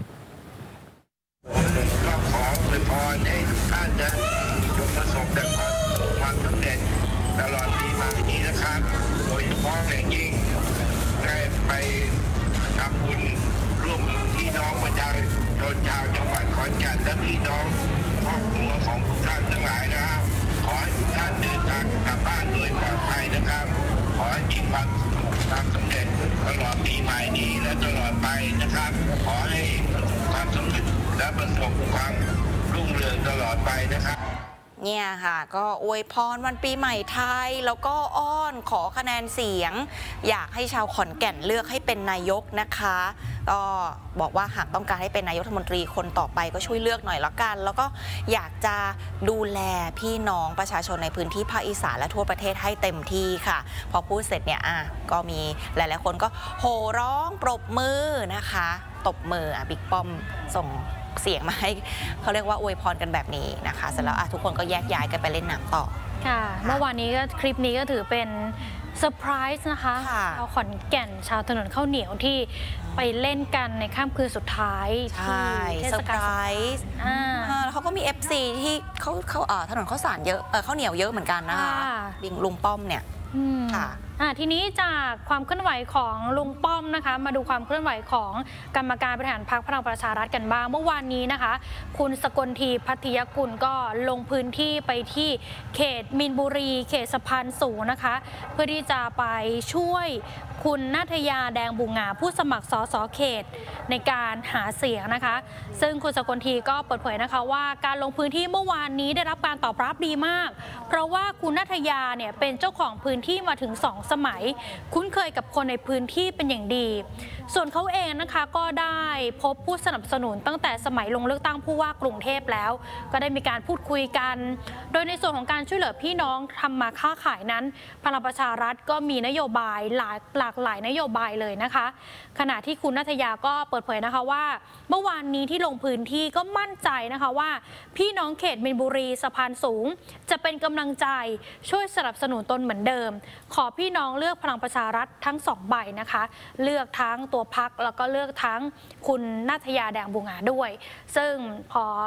E: ก็ขออวยพรให้ทุกท่านนะจงประสบแต่ความสำเร็จตลอดปีใหม่นี้นะครับโดยเฉพาะอย่างยิ่งได้ไปทำบุญร่วมพี่น้องประชาชนชาวจังหวัดขอนแก่นและพี่น้องครอบครัวของทุกท่านทั้งหลายนะครับขอให้ทุกท่านเดินทางกลับบ้านโดยปลอดภัยนะครับขอให้มีความสุขความสำเร็จตลอดปีใหม่นี้และตลอดไปนะครับขอให้ประสบความสำเร็จและประสบความรุ่งเรืองตลอดไปนะครับ
A: เนี่ยค่ะก็อวยพรวันปีใหม่ไทยแล้วก็อ้อนขอคะแนนเสียงอยากให้ชาวขอนแก่นเลือกให้เป็นนายกนะคะก็บอกว่าหากต้องการให้เป็นนายกรัฐมนตรีคนต่อไปก็ช่วยเลือกหน่อยละกันแล้วก็อยากจะดูแลพี่น้องประชาชนในพื้นที่ภาคอีสานและทั่วประเทศให้เต็มที่ค่ะพอพูดเสร็จเนี่ยอ่ะก็มีหลายๆคนก็โห่ร้องปรบมือนะคะตบมืออ่ะบิ๊กป้อมส่งเสียงมาให้เขาเรียกว่าอวยพรกันแบบนี้นะคะเสร็จแล้วทุกคนก็แยกย้ายกันไปเล่นน้ำต่อ
B: ค่ะเมื่อวานนี้ก็คลิปนี้ก็ถือเป็นเซอร์ไพรส์นะคะชาวขอนแก่นชาวถนนข้าวเหนียวที่ไปเล่นกันในค่ำคืนสุดท้ายที่เทศกาล
A: แล้วเขาก็มี เอฟ ซี ที่เขาเขาถนนข้าวสารเยอะข้าวเหนียวเยอะเหมือนกันนะคะบิงลุงป้อมเนี่ย
B: ค่ะทีนี้จากความเคลื่อนไหวของลุงป้อมนะคะมาดูความเคลื่อนไหวของกรรมการบริหารพรรคพลังประชารัฐกันบ้างเมื่อวานนี้นะคะคุณสกลทีพัทยกุลก็ลงพื้นที่ไปที่เขตมีนบุรีเขตสะพานสูงนะคะเพื่อที่จะไปช่วยคุณณัฐยาแดงบุงาผู้สมัครสสเขตในการหาเสียงนะคะซึ่งคุณสกลทีก็เปิดเผยนะคะว่าการลงพื้นที่เมื่อวานนี้ได้รับการตอบรับดีมากเพราะว่าคุณณัฐยาเนี่ยเป็นเจ้าของพื้นที่มาถึงสองสมัยคุ้นเคยกับคนในพื้นที่เป็นอย่างดีส่วนเขาเองนะคะก็ได้พบผู้สนับสนุนตั้งแต่สมัยลงเลือกตั้งผู้ว่ากรุงเทพแล้วก็ได้มีการพูดคุยกันโดยในส่วนของการช่วยเหลือพี่น้องทำมาค้าขายนั้นพลังประชารัฐก็มีนโยบายหลากหลากหลายนโยบายเลยนะคะขณะที่คุณณัฐยาก็เปิดเผยนะคะว่าเมื่อวานนี้ที่ลงพื้นที่ก็มั่นใจนะคะว่าพี่น้องเขตมีนบุรีสะพานสูงจะเป็นกำลังใจช่วยสนับสนุนตนเหมือนเดิมขอพี่น้องเลือกพลังประชารัฐทั้งสองใบนะคะเลือกทั้งตัวพรรคแล้วก็เลือกทั้งคุณณัฐยาแดงบุงาด้วยซึ่งพอ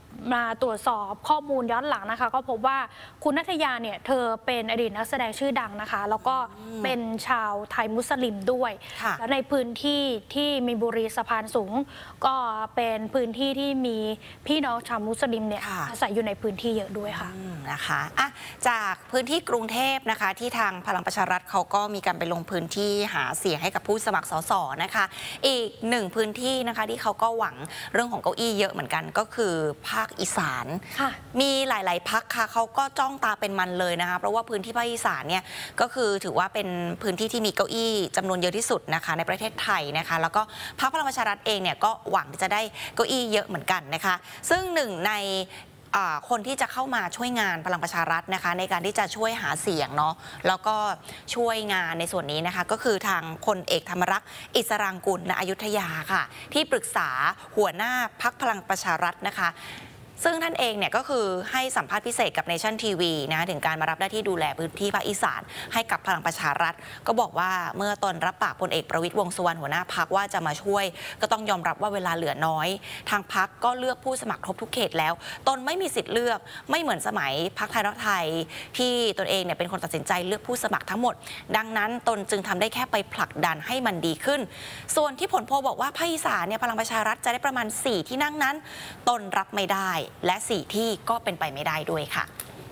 B: มาตรวจสอบข้อมูลย้อนหลังนะคะก็พบว่าคุณณัฐยาเนี่ยเธอเป็นอดีตนักแสดงชื่อดังนะคะแล้วก็เป็นชาวไทยมุสลิมด้วยและในพื้นที่ที่มีบุรีสะพานสูงก็เป็นพื้นที่ที่มีพี่น้องชาวมุสลิมเนี่ยอาศัยอยู่ในพื้นที่เยอะด้วยค่ะ
A: นะคะอ่ะจากพื้นที่กรุงเทพนะคะที่ทางพลังประชารัฐเขาก็มีการไปลงพื้นที่หาเสียงให้กับผู้สมัครสสนะคะอีกหนึ่งพื้นที่นะคะที่เขาก็หวังเรื่องของเก้าอี้เยอะเหมือนกันก็คือภาคอีสานมีหลายๆพักค่ะเขาก็จ้องตาเป็นมันเลยนะคะเพราะว่าพื้นที่ภาคอีสานเนี่ยก็คือถือว่าเป็นพื้นที่ที่มีเก้าอี้จำนวนเยอะที่สุดนะคะในประเทศไทยนะคะแล้วก็พรรคพลังประชารัฐเองเนี่ยก็หวังจะได้เก้าอี้เยอะเหมือนกันนะคะซึ่งหนึ่งในคนที่จะเข้ามาช่วยงานพลังประชารัฐนะคะในการที่จะช่วยหาเสียงเนาะแล้วก็ช่วยงานในส่วนนี้นะคะก็คือทางพลเอกธรรมรักษ์อิสรางกุลณอยุธยาค่ะที่ปรึกษาหัวหน้าพรรคพลังประชารัฐนะคะซึ่งท่านเองเนี่ยก็คือให้สัมภาษณ์พิเศษกับเนชั่นทีวีนะถึงการมารับหน้าที่ดูแลพื้นที่ภาคอีสานให้กับพลังประชารัฐก็บอกว่าเมื่อตนรับปากพลเอกประวิตรวงษ์สุวรรณหัวหน้าพรรคว่าจะมาช่วยก็ต้องยอมรับว่าเวลาเหลือน้อยทางพรรคก็เลือกผู้สมัครครบทุกเขตแล้วตนไม่มีสิทธิ์เลือกไม่เหมือนสมัยพรรคไทยรักไทยที่ตนเองเนี่ยเป็นคนตัดสินใจเลือกผู้สมัครทั้งหมดดังนั้นตนจึงทำได้แค่ไปผลักดันให้มันดีขึ้นส่วนที่ผลโพลบอกว่าภาคอีสานเนี่ยพลังประชารัฐจะได้ประมาณสี่ที่นั่งนั้นตนรับไม่ได้และสี่ที่ก็เป็นไปไม่ได้ด้วยค่ะ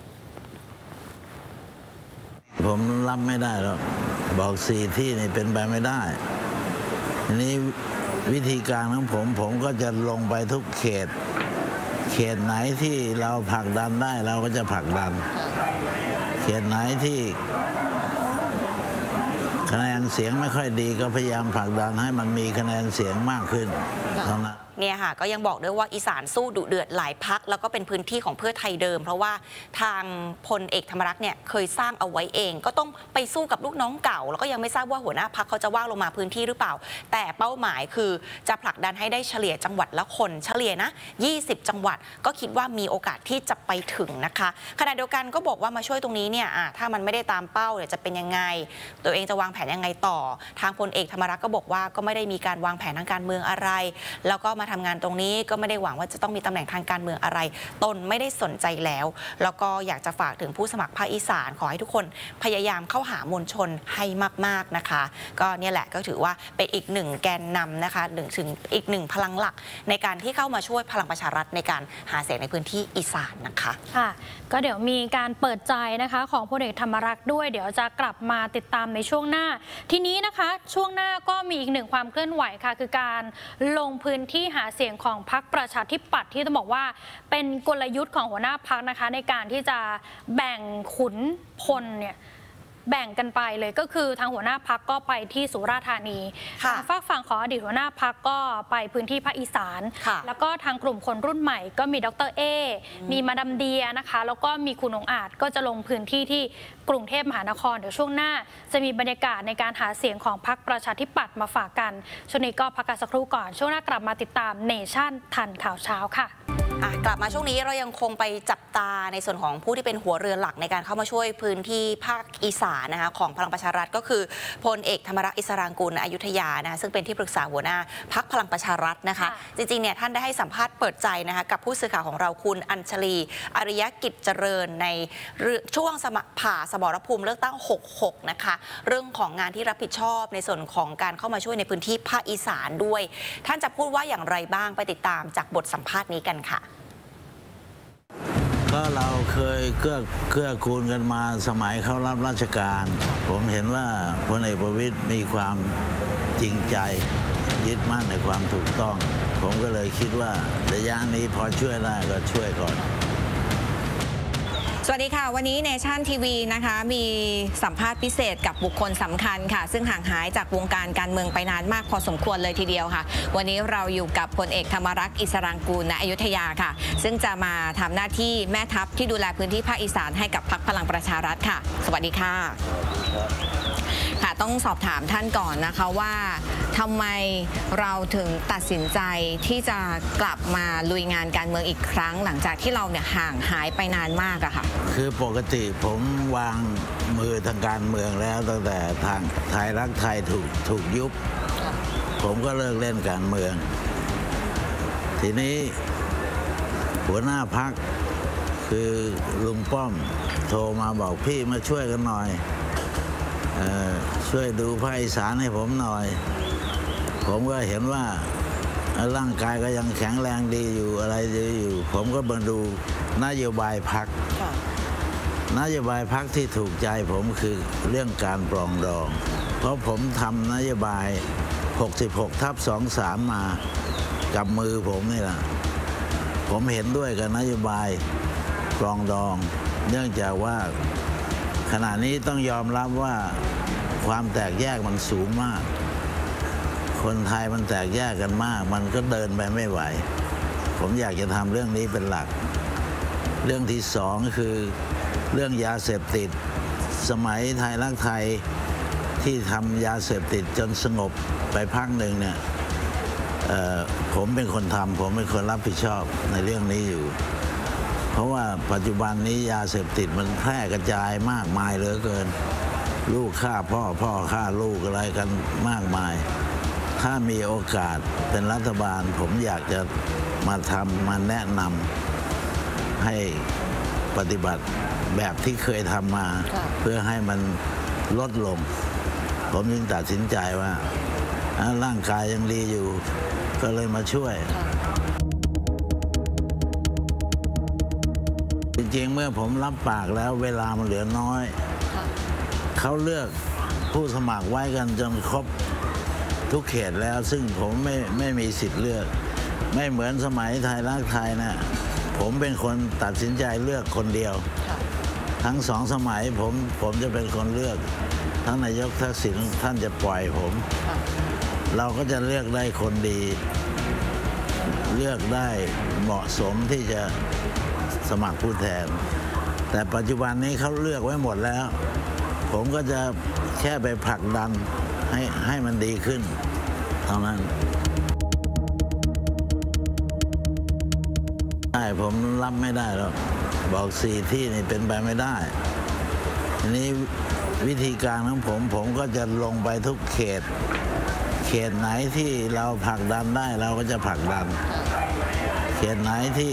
F: ผมรับไม่ได้หรอกบอกสี่ที่นี่เป็นไปไม่ได้ทีนี้วิธีการของผมผมก็จะลงไปทุกเขตเขตไหนที่เราผลักดันได้เราก็จะผลักดันเขตไหนที่คะแนนเสียงไม่ค่อยดีก็พยายามผลักดันให้มันมีคะแนนเสียงมากขึ้นเท่านั้น
A: เนี่ยค่ะก็ยังบอกด้วยว่าอีสานสู้ดุเดือดหลายพักแล้วก็เป็นพื้นที่ของเพื่อไทยเดิมเพราะว่าทางพลเอกธรรมรักษ์เนี่ยเคยสร้างเอาไว้เองก็ต้องไปสู้กับลูกน้องเก่าแล้วก็ยังไม่ทราบว่าหัวหน้าพักเขาจะว่างลงมาพื้นที่หรือเปล่าแต่เป้าหมายคือจะผลักดันให้ได้เฉลี่ยจังหวัดละคนเฉลี่ยนะยี่สิบจังหวัดก็คิดว่ามีโอกาสที่จะไปถึงนะคะขณะเดียวกันก็บอกว่ามาช่วยตรงนี้เนี่ยถ้ามันไม่ได้ตามเป้าเนี่ยจะเป็นยังไงตัวเองจะวางแผนยังไงต่อทางพลเอกธรรมรักษ์ก็บอกว่าก็ไม่ได้มีการวางแผนทางการเมืองอะไรแล้วก็มาทำงานตรงนี้ก็ไม่ได้หวังว่าจะต้องมีตำแหน่งทางการเมืองอะไรตนไม่ได้สนใจแล้วแล้วก็อยากจะฝากถึงผู้สมัครภาคอีสานขอให้ทุกคนพยายามเข้าหามวลชนให้มากๆนะคะก็เนี่ยแหละก็ถือว่าเป็นอีกหนึ่งแกนนำนะคะหนึ่งถึงอีกหนึ่งพลังหลักในการที่เข้ามาช่วยพลังประชารัฐในการหาเสียงในพื้นที่อีสานนะคะ
B: ค่ะก็เดี๋ยวมีการเปิดใจนะคะของพลเอกธรรมรักษ์ด้วยเดี๋ยวจะกลับมาติดตามในช่วงหน้าทีนี้นะคะช่วงหน้าก็มีอีกหนึ่งความเคลื่อนไหวค่ะคือการลงพื้นที่หาเสียงของพรรคประชาธิปัตย์ที่ต้องบอกว่าเป็นกลยุทธ์ของหัวหน้าพรรคนะคะในการที่จะแบ่งขุนพลเนี่ยแบ่งกันไปเลยก็คือทางหัวหน้าพรรคก็ไปที่สุราษฎร์ธานีทางฝากฝั่งของอดีตหัวหน้าพรรคก็ไปพื้นที่ภาคอีสานแล้วก็ทางกลุ่มคนรุ่นใหม่ก็มีดร.เอมีมาดามเดียนะคะแล้วก็มีคุณองอาจก็จะลงพื้นที่ที่กรุงเทพมหานครเดี๋ยวช่วงหน้าจะมีบรรยากาศในการหาเสียงของพรรคประชาธิปัตย์มาฝากกันช่วงนี้ก็พักกันสักครู่ก่อนช่วงหน้ากลับมาติดตามเนชั่นทันข่าวเช้าค่ะ
A: กลับมาช่วงนี้เรายังคงไปจับตาในส่วนของผู้ที่เป็นหัวเรือหลักในการเข้ามาช่วยพื้นที่ภาคอีสานนะคะของพลังประชารัฐก็คือพลเอกธรรมรักษ์อิสรางกูลณอยุธยานะซึ่งเป็นที่ปรึกษาหัวหน้าพรรคพลังประชารัฐนะคะจริงๆเนี่ยท่านได้ให้สัมภาษณ์เปิดใจนะคะกับผู้สื่อข่าวของเราคุณอัญชลีอริยกิจเจริญในช่วงสมัครผ่าสมรภูมิเลือกตั้งหกสิบหกนะคะเรื่องของงานที่รับผิดชอบในส่วนของการเข้ามาช่วยในพื้นที่ภาคอีสานด้วยท่านจะพูดว่าอย่างไรบ้างไปติดตามจากบทสัมภาษณ์นี้กันค่ะ
F: ก็เราเคยเกื้อเกื้อกูลกันมาสมัยเขารับราชการผมเห็นว่าพลเอกประวิตรมีความจริงใจยึดมั่นในความถูกต้องผมก็เลยคิดว่าระยะนี้พอช่วยได้ก็ช่วยก่อน
G: สวัสดีค่ะวันนี้เนชั่นทีวีนะคะมีสัมภาษณ์พิเศษกับบุคคลสำคัญค่ะซึ่งห่างหายจากวงการการเมืองไปนานมากพอสมควรเลยทีเดียวค่ะวันนี้เราอยู่กับพลเอกธรรมรักษ์อิสรางกูลณอยุธยาค่ะซึ่งจะมาทำหน้าที่แม่ทัพที่ดูแลพื้นที่ภาคอีสานให้กับพรรคพลังประชารัฐค่ะสวัสดีค่ะค่ะต้องสอบถามท่านก่อนนะคะว่าทำไมเราถึงตัดสินใจที่จะกลับมาลุยงานการเมืองอีกครั้งหลังจากที่เราเนี่ยห่างหายไปนานมากอะค่ะ
F: คือปกติผมวางมือทางการเมืองแล้วตั้งแต่ทางไทยรักไทยถูกถูกยุบผมก็เลิกเล่นการเมืองทีนี้หัวหน้าพักคือลุงป้อมโทรมาบอกพี่มาช่วยกันหน่อยเอ่อช่วยดูภาคอีสานให้ผมหน่อยผมก็เห็นว่าร่างกายก็ยังแข็งแรงดีอยู่อะไรดีอยู่ผมก็มาดูนโยบายพรรคนโยบายพรรคที่ถูกใจผมคือเรื่องการปรองดองเพราะผมทำนโยบายหกสิบหกทับสองสามมากับมือผมนี่แหละผมเห็นด้วยกับนโยบายปรองดองเนื่องจากว่าขณะนี้ต้องยอมรับว่าความแตกแยกมันสูงมากคนไทยมันแตกแยกกันมากมันก็เดินไปไม่ไหวผมอยากจะทำเรื่องนี้เป็นหลักเรื่องที่สองคือเรื่องยาเสพติดสมัยไทยรักไทยที่ทำยาเสพติดจนสงบไปพักหนึ่งเนี่ยผมเป็นคนทำผมเป็นคนรับผิดชอบในเรื่องนี้อยู่เพราะว่าปัจจุบันนี้ยาเสพติดมันแพร่กระจายมากมายเหลือเกินลูกฆ่าพ่อพ่อฆ่าลูกอะไรกันมากมายถ้ามีโอกาสเป็นรัฐบาลผมอยากจะมาทำมาแนะนำให้ปฏิบัติแบบที่เคยทำมาเพื่อให้มันลดลงผมจึงตัดสินใจว่าร่างกายยังดีอยู่ก็เลยมาช่วยจริงๆเมื่อผมรับปากแล้วเวลามันเหลือน้อยเขาเลือกผู้สมัครไว้กันจนครบทุกเขตแล้วซึ่งผมไม่ไม่มีสิทธิ์เลือกไม่เหมือนสมัยไทยรักไทยนะผมเป็นคนตัดสินใจเลือกคนเดียวทั้งสองสมัยผมผมจะเป็นคนเลือกทั้งนายกทักษิณท่านจะปล่อยผมเราก็จะเลือกได้คนดีเลือกได้เหมาะสมที่จะสมัครผู้แทนแต่ปัจจุบันนี้เขาเลือกไว้หมดแล้วผมก็จะแค่ไปผลักดันให้ให้มันดีขึ้นเท่านั้นใช่ผมรับไม่ได้หรอกบอกสี่ที่นี่เป็นไปไม่ได้ทีนี้วิธีการของผมผมก็จะลงไปทุกเขตเขตไหนที่เราผลักดันได้เราก็จะผลักดันเขตไหนที่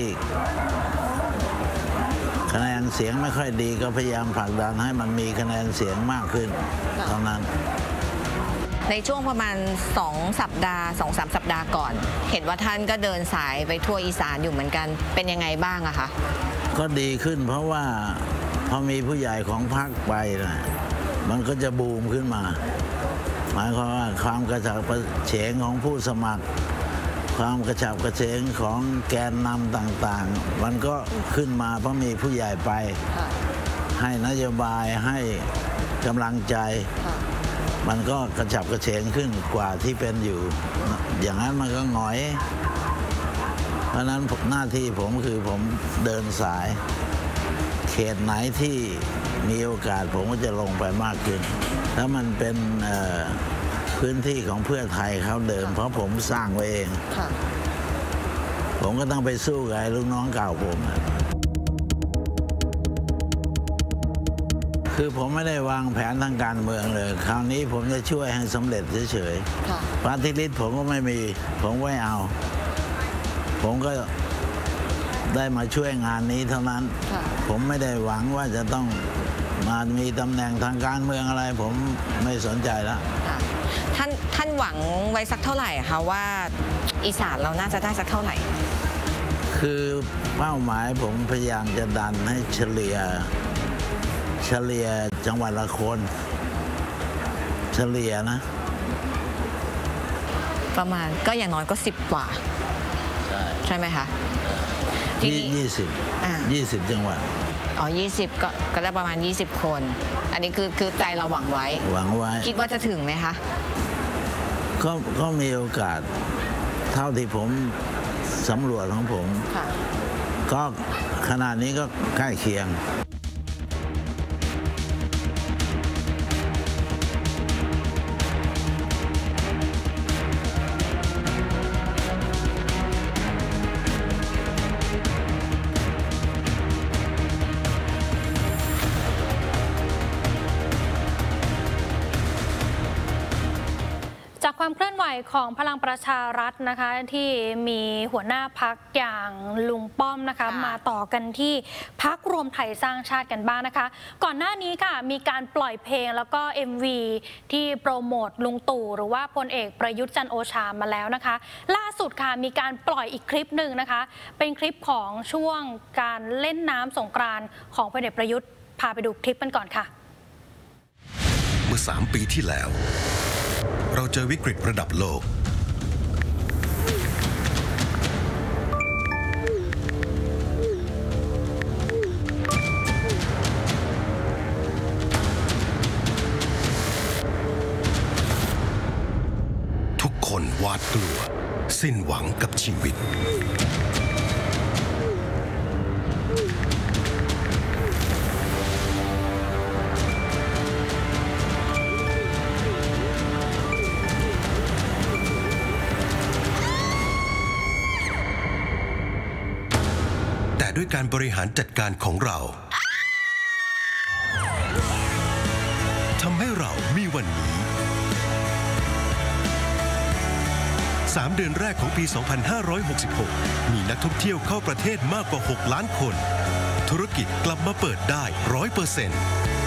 F: คะแนนเสียงไม่ค่อยดีก็พยายามผลักดันให้มันมีคะแนนเสียงมากขึ้นเท่านั้น
G: ในช่วงประมาณสองสัปดาห์สองสามสัปดาห์ก่อนเห็นว่าท่านก็เดินสายไปทั่วอีสานอยู่เหมือนกันเป็นยังไงบ้างอะคะ
F: ก็ดีขึ้นเพราะว่าพอมีผู้ใหญ่ของพรรคไปนะมันก็จะบูมขึ้นมาหมายความว่าความกระฉับกระเฉงของผู้สมัครความกระฉับกระเฉงของแกนนำต่างๆมันก็ขึ้นมาเพราะมีผู้ใหญ่ไปให้นโยบายให้กำลังใจมันก็กระฉับกระเฉงขึ้นกว่าที่เป็นอยู่อย่างนั้นมันก็หงอยเพราะนั้นหน้าที่ผมคือผมเดินสายเขตไหนที่มีโอกาสผมก็จะลงไปมากขึ้นถ้ามันเป็นพื้นที่ของเพื่อไทยเขาเดิมเพราะผมสร้างไว้เองผมก็ต้องไปสู้กับลูกน้องเก่าผมคือผมไม่ได้วางแผนทางการเมืองเลยคราวนี้ผมจะช่วยให้สำเร็จเฉยๆปาร์ตี้ลิสต์ผมก็ไม่มีผมไม่เอาผมก็ได้มาช่วยงานนี้เท่านั้นผมไม่ได้หวังว่าจะต้องมามีตำแหน่งทางการเมืองอะไรผมไม่สนใจแล้ว
G: ท่านท่านหวังไว้สักเท่าไหร่คะว่าอีสานเราน่าจะได้สักเท่าไหร่
F: คือเป้าหมายผมพยายามจะดันให้เฉลี่ยเฉลี่ยจังหวัดละคนเฉลี่ยนะ
G: ประมาณก็อย่างน้อยก็สิบกว่าใช่ใช่ไหมคะ
F: ยี่สิบยี่สิบจังหวัด
G: อ๋อยี่สิบก็ก็ได้ประมาณยี่สิบคนอันนี้คือคือใจเราหวังไว้
F: หวังไว้
G: คิดว่าจะถึงไหมคะ
F: ก็ก็มีโอกาสเท่าที่ผมสำรวจของผมก็ขนาดนี้ก็ใกล้เคียง
B: จากควความเคลื่อนไหวของพลังประชารัฐนะคะที่มีหัวหน้าพักอย่างลุงป้อมนะคะมาต่อกันที่พักรวมไทยสร้างชาติกันบ้างนะคะก่อนหน้านี้ค่ะมีการปล่อยเพลงแล้วก็ เอ็ม วี ที่โปรโมทลุงตู่หรือว่าพลเอกประยุทธ์จันทร์โอชามาแล้วนะคะล่าสุดค่ะมีการปล่อยอีกคลิปหนึ่งนะคะเป็นคลิปของช่วงการเล่นน้ำสงกรานต์ของพลเอกประยุทธ์พาไปดูคลิปกันก่อนค่ะ
H: เมื่อสามปีที่แล้วเราเจอวิกฤตระดับโลกทุกคนหวาดกลัวสิ้นหวังกับชีวิตแต่ด้วยการบริหารจัดการของเราทำให้เรามีวันนี้สามเดือนแรกของปี สองพันห้าร้อยหกสิบหก มีนักท่องเที่ยวเข้าประเทศมากกว่า หก ล้านคน ธุรกิจกลับมาเปิดได้ ร้อยเปอร์เซ็นต์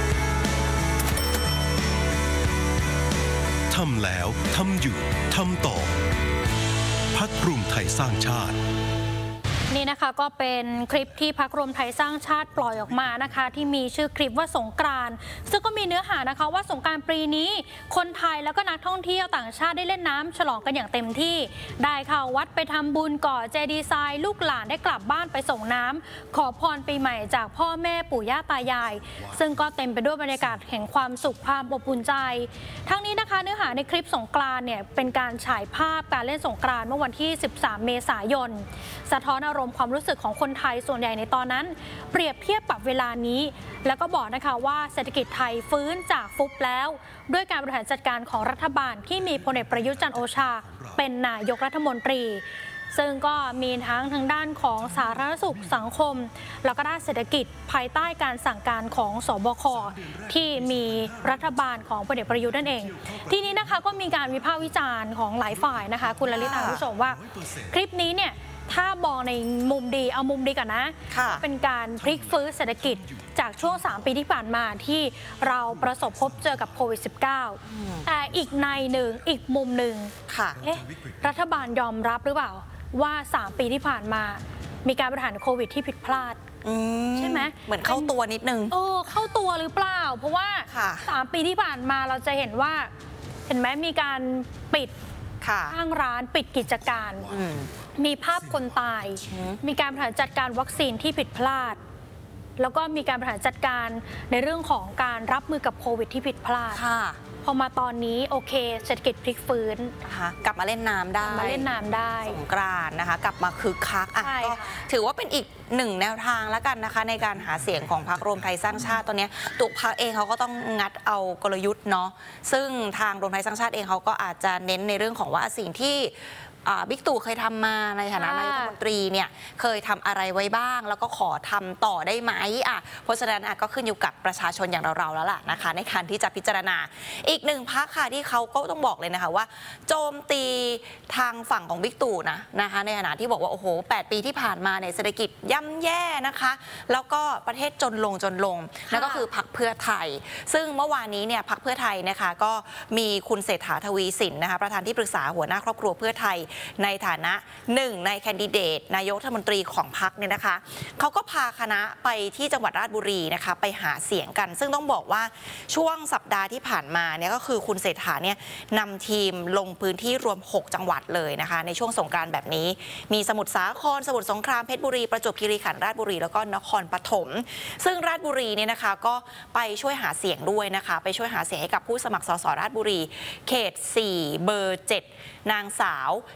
H: ทำแล้วทำอยู่ทำต่อพรรครวมไทยสร้างชาติ
B: นี่นะคะก็เป็นคลิปที่พรรครวมไทยสร้างชาติปล่อยออกมานะคะที่มีชื่อคลิปว่าสงกรานต์ซึ่งก็มีเนื้อหานะคะว่าสงกรานต์ปีนี้คนไทยแล้วก็นักท่องเที่ยวต่างชาติได้เล่นน้ำฉลองกันอย่างเต็มที่ได้เข้าวัดไปทำบุญก่อเจดีย์ทรายลูกหลานได้กลับบ้านไปส่งน้ำขอพรปีใหม่จากพ่อแม่ปู่ย่าตายายซึ่งก็เต็มไปด้วยบรรยากาศแห่งความสุขความอบอุ่นใจทั้งนี้นะคะเนื้อหาในคลิปสงกรานต์เนี่ยเป็นการฉายภาพการเล่นสงกรานต์เมื่อวันที่สิบสามเมษายนสะท้อนอารมณ์ความรู้สึกของคนไทยส่วนใหญ่ในตอนนั้นเปรียบเทียบกับเวลานี้แล้วก็บอกนะคะว่าเศรษฐกิจไทยฟื้นจากฟุบแล้วด้วยการบริหารจัดการของรัฐบาลที่มีพลเอกประยุทธ์จันทร์โอชาเป็นนายกรัฐมนตรีซึ่งก็มีทั้งทางด้านของสาธารณสุขสังคมแล้วก็ด้านเศรษฐกิจภายใต้การสั่งการของสบคที่มีรัฐบาลของพลเอกประยุทธ์นั่นเองทีนี้นะคะก็มีการวิพากษ์วิจารณ์ของหลายฝ่ายนะคะคุณลลิตาผู้ชมว่าคลิปนี้เนี่ยถ้ามองในมุมดีเอามุมดีก่อนนะเป็นการพลิกฟื้นเศรษฐกิจจากช่วงสามปีที่ผ่านมาที่เราประสบพบเจอกับโควิด สิบเก้า แต่อีกในหนึ่งอีกมุมหนึ่งเอ๊ะรัฐบาลยอมรับหรือเปล่าว่าสามปีที่ผ่านมามีการบริหารโควิดที่ผิดพลาดใช่ไหม
A: เหมือนเข้าตัวนิดนึง
B: เออเข้าตัวหรือเปล่าเพราะว่าสามปีที่ผ่านมาเราจะเห็นว่าเห็นไหมมีการปิดห้างร้านปิดกิจการมีภาพคนตายมีการบริหารจัดการวัคซีนที่ผิดพลาดแล้วก็มีการบริหารจัดการในเรื่องของการรับมือกับโควิดที่ผิดพลาดพอมาตอนนี้โอเคเศรษฐกิจพลิกฟื้น
A: นะคะกลับมาเล่นน้ำได้
B: มาเล่นน้ำได้
A: สงกรานต์นะคะกลับมาคึกคักอ่ะก็ถือว่าเป็นอีกหนึ่งแนวทางแล้วกันนะคะในการหาเสียงของพรรครวมไทยสร้างชาติตอนนี้ตัวพรรคเองเขาก็ต้องงัดเอากลยุทธ์เนาะซึ่งทางรวมไทยสร้างชาติเองเขาก็อาจจะเน้นในเรื่องของว่าสิ่งที่บิ๊กตู่เคยทำมาในฐานะนายกรัฐมนตรีเนี่ยเคยทำอะไรไว้บ้างแล้วก็ขอทำต่อได้ไหมอ่ะเพราะฉะนั้นก็ขึ้นอยู่กับประชาชนอย่างเราๆแล้วล่ะนะคะในการที่จะพิจารณาอีกหนึ่งพรรคค่ะที่เขาก็ต้องบอกเลยนะคะว่าโจมตีทางฝั่งของบิ๊กตู่นะนะคะในฐานะที่บอกว่าโอ้โหแปดปีที่ผ่านมาในเศรษฐกิจย่ำแย่นะคะแล้วก็ประเทศจนลงจนลงนั่นก็คือพรรคเพื่อไทยซึ่งเมื่อวานนี้เนี่ยพรรคเพื่อไทยนะคะก็มีคุณเศรษฐาทวีสินนะคะประธานที่ปรึกษาหัวหน้าครอบครัวเพื่อไทยในฐานะหนึ่งในแคนดิเดตนายกรัฐมนตรีของพรรคเนี่ยนะคะเขาก็พาคณะไปที่จังหวัดราชบุรีนะคะไปหาเสียงกันซึ่งต้องบอกว่าช่วงสัปดาห์ที่ผ่านมาเนี่ยก็คือคุณเศรษฐาเนี่ยนำทีมลงพื้นที่รวมหกจังหวัดเลยนะคะในช่วงสงกรานต์แบบนี้มีสมุทรสาครสมุทรสงครามเพชรบุรีประจวบคีรีขันธ์ราชบุรีแล้วก็นครปฐมซึ่งราชบุรีเนี่ยนะคะก็ไปช่วยหาเสียงด้วยนะคะไปช่วยหาเสียงให้กับผู้สมัครสสราชบุรีเขตสี่เบอร์เจ็ดนางสาว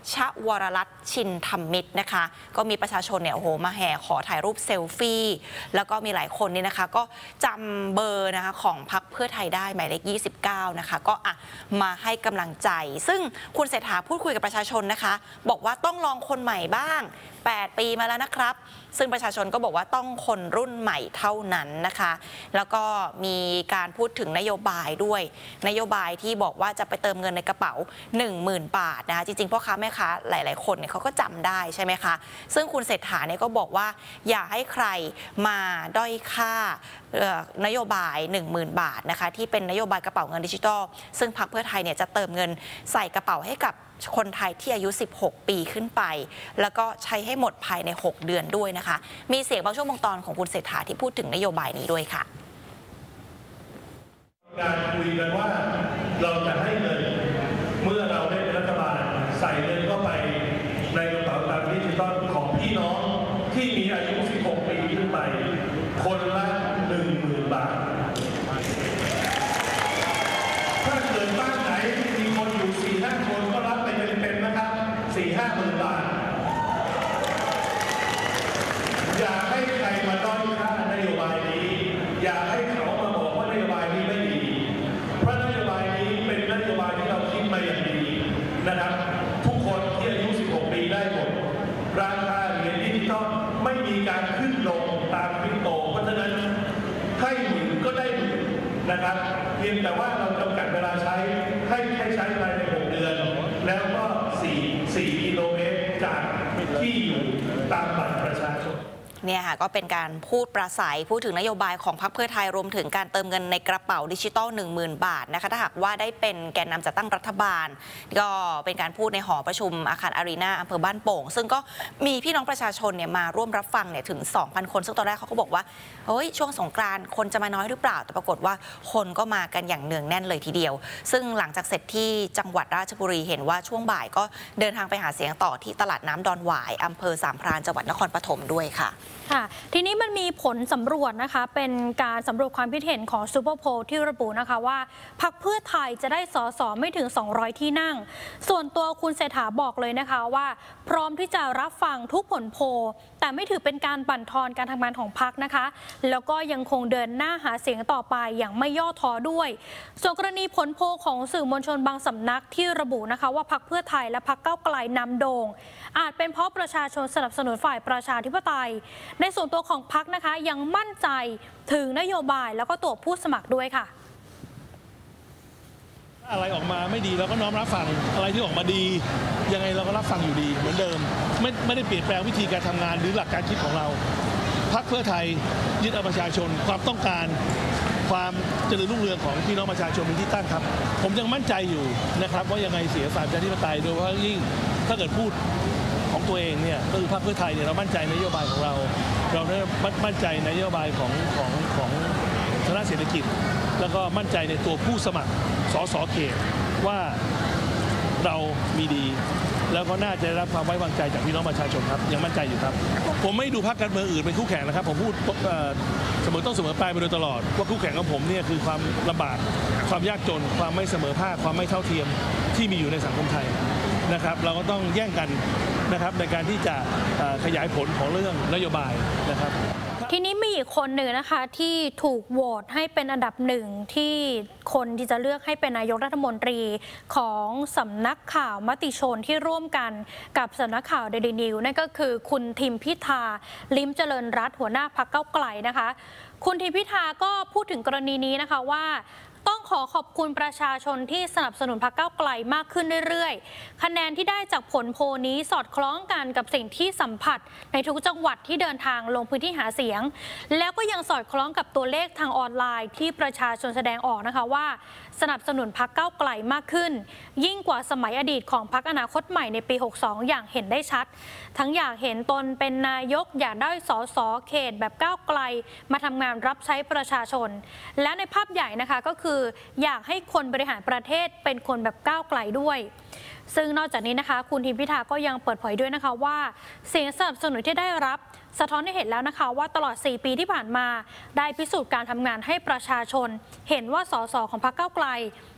A: ชวรรัตน์ชินธรรมมิตรนะคะก็มีประชาชนเนี่ยโอ้โหมาแห่ขอถ่ายรูปเซลฟี่แล้วก็มีหลายคนนี่นะคะก็จำเบอร์นะคะของพรรคเพื่อไทยได้หมายเลขยี่สิบเก้านะคะก็อ่ะมาให้กำลังใจซึ่งคุณเศรษฐาพูดคุยกับประชาชนนะคะบอกว่าต้องลองคนใหม่บ้างแปดปีมาแล้วนะครับซึ่งประชาชนก็บอกว่าต้องคนรุ่นใหม่เท่านั้นนะคะแล้วก็มีการพูดถึงนโยบายด้วยนโยบายที่บอกว่าจะไปเติมเงินในกระเป๋า หนึ่งหมื่น บาทนะคะจริงๆพ่อค้าแม่ค้าหลายๆคนเนี่ยเขาก็จำได้ใช่ไหมคะซึ่งคุณเศรษฐาเนี่ยก็บอกว่าอย่าให้ใครมาด้อยค่านโยบาย หนึ่งหมื่น บาทนะคะที่เป็นนโยบายกระเป๋าเงินดิจิทัลซึ่งพรรคเพื่อไทยเนี่ยจะเติมเงินใส่กระเป๋าให้กับคนไทยที่อายุสิบหกปีขึ้นไปแล้วก็ใช้ให้หมดภายในหกเดือนด้วยนะคะมีเสียงบางช่วงบางตอนของคุณเศรษฐาที่พูดถึงนโยบายนี้ด้วยค่ะ
I: การคุยกันว่าเราจะให้เงินเมื่อเราได้เป็นรัฐบาลใส่เงินเข้าไปในกระเป๋าตังค์ดิจิตอลของพี่น้องที่มีอายุสิบหกปีขึ้นไปคนละ หนึ่งหมื่น บาทถ้าเกิดบ้านไหนมีคนอยู่ สี่ห้า คนก็รับไปเต็มๆนะครับ สี่ห้า หมื่นบาทอย่าให้ใครมาด้อยค่านโยบายนี้อย่าให้เขามาบอกว่านโยบายนี้ไม่ดีเพราะนโยบายนี้เป็นนโยบายที่เราคิดมาอย่างดีนะครับทุกคนที่อายุสิบหกปีได้หมดราคาเหรียญดิจิตอลไม่มีการขึ้นลงตามคริปโตเพราะฉะนั้นให้หมื่นก็ได้หมื่นนะครับเพียงแต่ว่าเราจำกัดเวลาใช้ให้ให้ใช้ภายในหกเดือนแล้วก็สี่ สี่กิโลเมตรจากที่อยู่ตามบัตรประชาชน
A: เนี่ยค่ะก็เป็นการพูดประสัยพูดถึงนโยบายของพรรคเพื่อไทยรวมถึงการเติมเงินในกระเป๋าดิจิตอล หนึ่งหมื่น บาทนะคะถ้าหากว่าได้เป็นแกนนำจัดตั้งรัฐบาลก็เป็นการพูดในหอประชุมอาคารอารีนาอำเภอบ้านโป่งซึ่งก็มีพี่น้องประชาชนเนี่ยมาร่วมรับฟังเนี่ยถึง สองพัน คนซึ่งตอนแรกเขาก็บอกว่าเฮ้ยช่วงสงกรานต์คนจะมาน้อยหรือเปล่าแต่ปรากฏว่าคนก็มากันอย่างเนืองแน่นเลยทีเดียวซึ่งหลังจากเสร็จที่จังหวัดราชบุรีเห็นว่าช่วงบ่ายก็เดินทางไปหาเสียงต่อที่ตลาดน้ำดอนหวายอำเภอสามพรานจังหวัดนครปฐมด้วยค่ะ
B: ค่ะทีนี้มันมีผลสำรวจนะคะเป็นการสำรวจความคิดเห็นของซูเปอร์โพลที่ระบุนะคะว่าพรรคเพื่อไทยจะได้สสไม่ถึงสองร้อยที่นั่งส่วนตัวคุณเศรษฐาบอกเลยนะคะว่าพร้อมที่จะรับฟังทุกผลโพลแต่ไม่ถือเป็นการบั่นทอนการทำงานของพรรคนะคะแล้วก็ยังคงเดินหน้าหาเสียงต่อไปอย่างไม่ย่อท้อด้วยส่วนกรณีผลโพลของสื่อมวลชนบางสำนักที่ระบุนะคะว่าพรรคเพื่อไทยและพรรคก้าวไกลนำโด่งอาจเป็นเพราะประชาชนสนับสนุนฝ่ายประชาธิปไตยในส่วนตัวของพรรคนะคะยังมั่นใจถึงนโยบายแล้วก็ตัวผู้สมัครด้วยค่ะ
I: อะไรออกมาไม่ดีเราก็น้อมรับฟังอะไรที่ออกมาดียังไงเราก็รับฟังอยู่ดีเหมือนเดิมไม่ไม่ได้เปลี่ยนแปลงวิธีการทำงานหรือหลักการคิดของเราพรรคเพื่อไทยยึดเอาประชาชนความต้องการความเจริญรุ่งเรืองของพี่น้องประชาชนเป็นที่ตั้งครับผมยังมั่นใจอยู่นะครับว่ายังไงเสียฝ่ายประชาธิปไตยโดยเฉพาะยิ่งถ้าเกิดพูดของตัวเองเนี่ยก็คือพรรคเพื่อไทยเนี่ยเรามั่นใจนโยบายของเราเราได้มั่นใจในนโยบายของของของทางด้านเศรษฐกิจแล้วก็มั่นใจในตัวผู้สมัครสสเขตว่าเรามีดีแล้วก็น่าจะได้รับความไว้วางใจจากพี่น้องประชาชนครับยังมั่นใจอยู่ครับผมไม่ดูพรรคการเมืองอื่นเป็นคู่แข่งนะครับผมพูดเสมอต้นเสมอปลายมาโดยตลอดว่าคู่แข่งของผมเนี่ยคือความลำบากความยากจนความไม่เสมอภาคความไม่เท่าเทียมที่มีอยู่ในสังคมไทยนะครับเราก็ต้องแย่งกันนะครับในการที่จะขยายผลของเรื่องนโยบายนะครับ
B: ทีนี้มีอีกคนหนึ่งนะคะที่ถูกโหวตให้เป็นอันดับหนึ่งที่คนที่จะเลือกให้เป็นนายกรัฐมนตรีของสำนักข่าวมติชนที่ร่วมกันกับสำนักข่าวเดลินิวนั่นก็คือคุณทิมพิธาลิ้มเจริญรัตน์หัวหน้าพรรคก้าวไกลนะคะคุณทิมพิธาก็พูดถึงกรณีนี้นะคะว่าต้องขอขอบคุณประชาชนที่สนับสนุนพรรคก้าวไกลมากขึ้นเรื่อยๆคะแนนที่ได้จากผลโพลนี้สอดคล้องกันกับสิ่งที่สัมผัสในทุกจังหวัดที่เดินทางลงพื้นที่หาเสียงแล้วก็ยังสอดคล้องกับตัวเลขทางออนไลน์ที่ประชาชนแสดงออกนะคะว่าสนับสนุนพรรคก้าวไกลมากขึ้นยิ่งกว่าสมัยอดีตของพรรคอนาคตใหม่ในปีหกสองอย่างเห็นได้ชัดทั้งอยากเห็นตนเป็นนายกอยากได้สสเขตแบบก้าวไกลมาทำงานรับใช้ประชาชนและในภาพใหญ่นะคะก็คืออยากให้คนบริหารประเทศเป็นคนแบบก้าวไกลด้วยซึ่งนอกจากนี้นะคะคุณทิมพิธาก็ยังเปิดเผยด้วยนะคะว่าเสียงสนับสนุนที่ได้รับสะท้อนให้เห็นแล้วนะคะว่าตลอดสี่ปีที่ผ่านมาได้พิสูจน์การทำงานให้ประชาชนเห็นว่าสสของพรรคก้าวไกล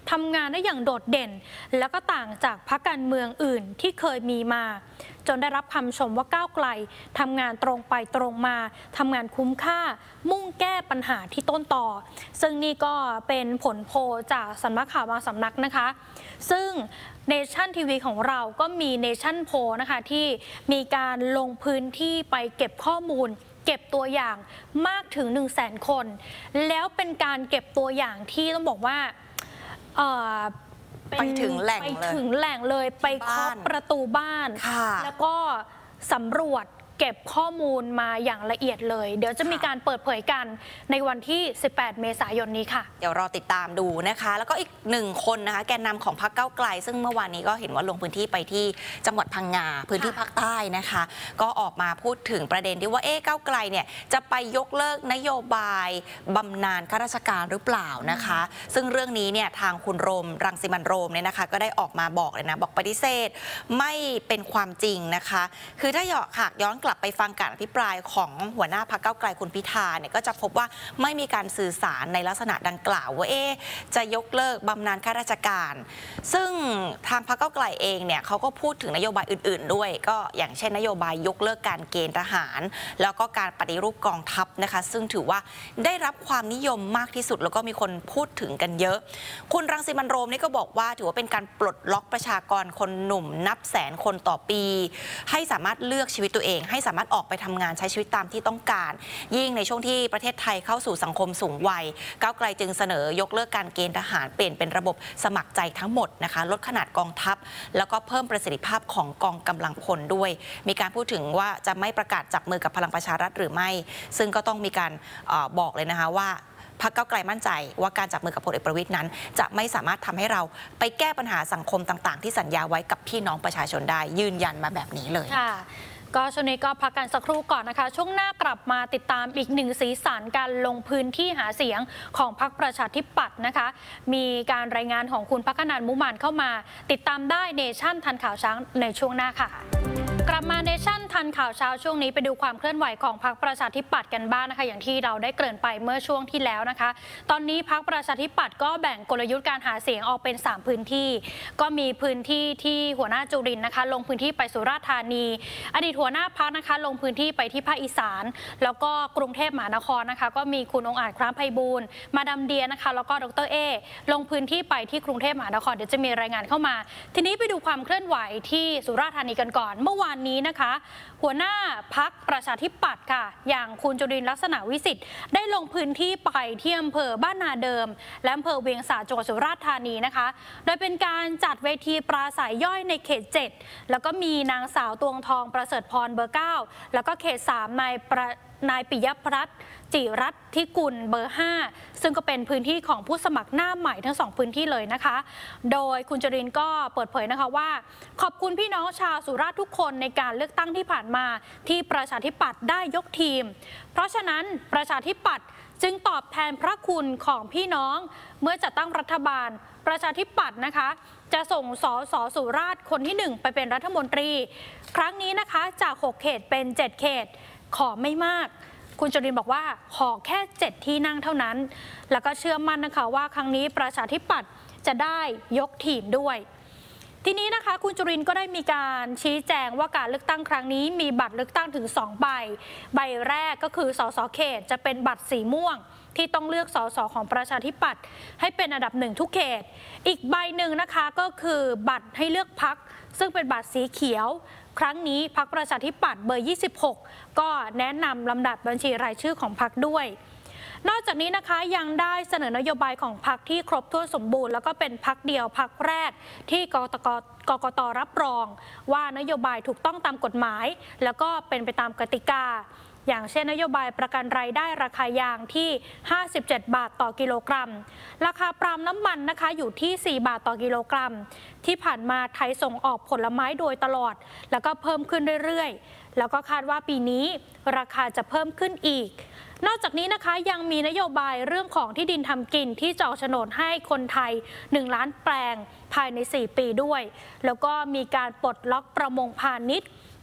B: ทำงานได้อย่างโดดเด่นแล้วก็ต่างจากพรรคการเมืองอื่นที่เคยมีมาจนได้รับคำชมว่าก้าวไกลทำงานตรงไปตรงมาทำงานคุ้มค่ามุ่งแก้ปัญหาที่ต้นต่อซึ่งนี่ก็เป็นผลโพลจากสำนักข่าวบางสำนักนะคะซึ่งเนชั่นทีวีของเราก็มีเนชั่นโพลนะคะที่มีการลงพื้นที่ไปเก็บข้อมูลเก็บตัวอย่างมากถึง หนึ่งแสน คนแล้วเป็นการเก็บตัวอย่างที่ต้องบอกว่าเอ่อ
A: ไปถึงแหล่ง
B: ไป
A: เลย
B: ถึงแหล่งเลยไปเคาะประตูบ้านแล้วก็สำรวจเก็บข้อมูลมาอย่างละเอียดเลยเดี๋ยวจะมีการเปิดเผยกันในวันที่สิบแปดเมษายนนี้ค่ะ
A: เดี๋ยวรอติดตามดูนะคะแล้วก็อีกหนึ่งคนนะคะแกนนำของพรรคก้าวไกลซึ่งเมื่อวานนี้ก็เห็นว่าลงพื้นที่ไปที่จังหวัดพังงาพื้นที่ภาคใต้นะคะก็ออกมาพูดถึงประเด็นที่ว่าเอ๊ะก้าวไกลเนี่ยจะไปยกเลิกนโยบายบำนาญข้าราชการหรือเปล่านะคะซึ่งเรื่องนี้เนี่ยทางคุณโรมรังสิมันต์โรมเนี่ยนะคะก็ได้ออกมาบอกเลยนะบอกปฏิเสธไม่เป็นความจริงนะคะคือถ้าหากย้อนกลับไปฟังการอภิปรายของหัวหน้าพรรคก้าวไกลคุณพิธาเนี่ยก็จะพบว่าไม่มีการสื่อสารในลักษณะดังกล่าวว่าเอ๊ะจะยกเลิกบำนาญข้าราชการซึ่งทางพรรคก้าวไกลเองเนี่ยเขาก็พูดถึงนโยบายอื่นๆด้วยก็อย่างเช่นนโยบายยกเลิกการเกณฑ์ทหารแล้วก็การปฏิรูปกองทัพนะคะซึ่งถือว่าได้รับความนิยมมากที่สุดแล้วก็มีคนพูดถึงกันเยอะคุณรังสิมันต์โรมนี่ก็บอกว่าถือว่าเป็นการปลดล็อกประชากรคนหนุ่มนับแสนคนต่อปีให้สามารถเลือกชีวิตตัวเองให้สามารถออกไปทำงานใช้ชีวิตตามที่ต้องการยิ่งในช่วงที่ประเทศไทยเข้าสู่สังคมสูงวัยก้าวไกลจึงเสนอยกเลิกการเกณฑ์ทหารเปลี่ยนเป็นระบบสมัครใจทั้งหมดนะคะลดขนาดกองทัพแล้วก็เพิ่มประสิทธิภาพของกองกำลังพลด้วยมีการพูดถึงว่าจะไม่ประกาศจับมือกับพลังประชารัฐหรือไม่ซึ่งก็ต้องมีการเอ่อบอกเลยนะคะว่าพรรคก้าวไกลมั่นใจว่าการจับมือกับพลเอกประวิตรนั้นจะไม่สามารถทำให้เราไปแก้ปัญหาสังคมต่างๆที่สัญญาไว้กับพี่น้องประชาชนได้ยืนยันมาแบบนี้เลย
B: ก็ช่วงนี้ก็พักกันสักครู่ก่อนนะคะช่วงหน้ากลับมาติดตามอีกหนึ่งสีสันการลงพื้นที่หาเสียงของพรรคประชาธิปัตย์นะคะมีการรายงานของคุณภักนันท์ มุหมานเข้ามาติดตามได้เนชั่นทันข่าวเช้าในช่วงหน้าค่ะกลับมาเนชั่นทันข่าวเช้าช่วงนี้ไปดูความเคลื่อนไหวของพรรคประชาธิปัตย์กันบ้างนะคะอย่างที่เราได้เกริ่นไปเมื่อช่วงที่แล้วนะคะตอนนี้พรรคประชาธิปัตย์ก็แบ่งกลยุทธ์การหาเสียงออกเป็นสามพื้นที่ก็มีพื้นที่ที่หัวหน้าจุรินทร์นะคะลงพื้นที่ไปสุราษฎร์ธานีอดีตหัวหน้าพรรคนะคะลงพื้นที่ไปที่ภาคอีสานแล้วก็กรุงเทพมหานครนะคะก็มีคุณองค์อาจคล้ามไพบูลย์มาดามเดียนะคะแล้วก็ดรเอลงพื้นที่ไปที่กรุงเทพมหานครเดี๋ยวจะมีรายงานเข้ามาทีนี้ไปดูความเคลื่อนไหวที่สุราษฎร์ธานีกันก่อนเมื่อวานนี้นะคะหัวหน้าพรรคประชาธิปัตย์ค่ะอย่างคุณจุรินทร์ลักษณะวิสิทธิ์ได้ลงพื้นที่ไปที่อำเภอบ้านนาเดิมและอำเภอเวียงสาจังหวัดสุราษฎร์ธานีนะคะโดยเป็นการจัดเวทีปราศัยย่อยในเขตเจ็ดแล้วก็มีนางสาวตวงทองประเสริฐพรเบอร์เก้าแล้วก็เขตสามนายประนายปิยพัฒน์จิรัตน์ทิกุลเบอร์ห้าซึ่งก็เป็นพื้นที่ของผู้สมัครหน้าใหม่ทั้งสองพื้นที่เลยนะคะโดยคุณจุรินทร์ก็เปิดเผยนะคะว่าขอบคุณพี่น้องชาวสุราษฎร์ทุกคนในการเลือกตั้งที่ผ่านมาที่ประชาธิปัตย์ได้ยกทีมเพราะฉะนั้นประชาธิปัตย์จึงตอบแทนพระคุณของพี่น้องเมื่อจัดตั้งรัฐบาลประชาธิปัตย์นะคะจะส่งสสสุราษฎร์คนที่หนึ่งไปเป็นรัฐมนตรีครั้งนี้นะคะจากหกเขตเป็นเจ็ดเขตขอไม่มากคุณจุรินทร์บอกว่าขอแค่เจ็ดที่นั่งเท่านั้นแล้วก็เชื่อมั่นนะคะว่าครั้งนี้ประชาธิปัตย์จะได้ยกทีมด้วยทีนี้นะคะคุณจุรินทร์ก็ได้มีการชี้แจงว่าการเลือกตั้งครั้งนี้มีบัตรเลือกตั้งถึงสองใบใบแรกก็คือสสเขตจะเป็นบัตรสีม่วงที่ต้องเลือกสสของประชาธิปัตย์ให้เป็นอันดับหนึ่งทุกเขตอีกใบหนึ่งนะคะก็คือบัตรให้เลือกพรรคซึ่งเป็นบัตรสีเขียวครั้งนี้พรรคประชาธิปัตย์เบอร์ยี่สิบหกก็แนะนำลำดับบัญชีรายชื่อของพรรคด้วยนอกจากนี้นะคะยังได้เสนอนโยบายของพรรคที่ครบถ้วนสมบูรณ์แล้วก็เป็นพรรคเดียวพรรคแรกที่กกตกกตรับรองว่านโยบายถูกต้องตามกฎหมายแล้วก็เป็นไปตามกติกาอย่างเช่นนโยบายประกันรายได้ราคายางที่ห้าสิบเจ็ดบาทต่อกิโลกรัมราคาปาล์มน้ำมันนะคะอยู่ที่สี่บาทต่อกิโลกรัมที่ผ่านมาไทยส่งออกผลไม้โดยตลอดแล้วก็เพิ่มขึ้นเรื่อยๆแล้วก็คาดว่าปีนี้ราคาจะเพิ่มขึ้นอีกนอกจากนี้นะคะยังมีนโยบายเรื่องของที่ดินทำกินที่จองโฉนดให้คนไทยหนึ่งล้านแปลงภายในสี่ปีด้วยแล้วก็มีการปลดล็อกประมงพาณิชย์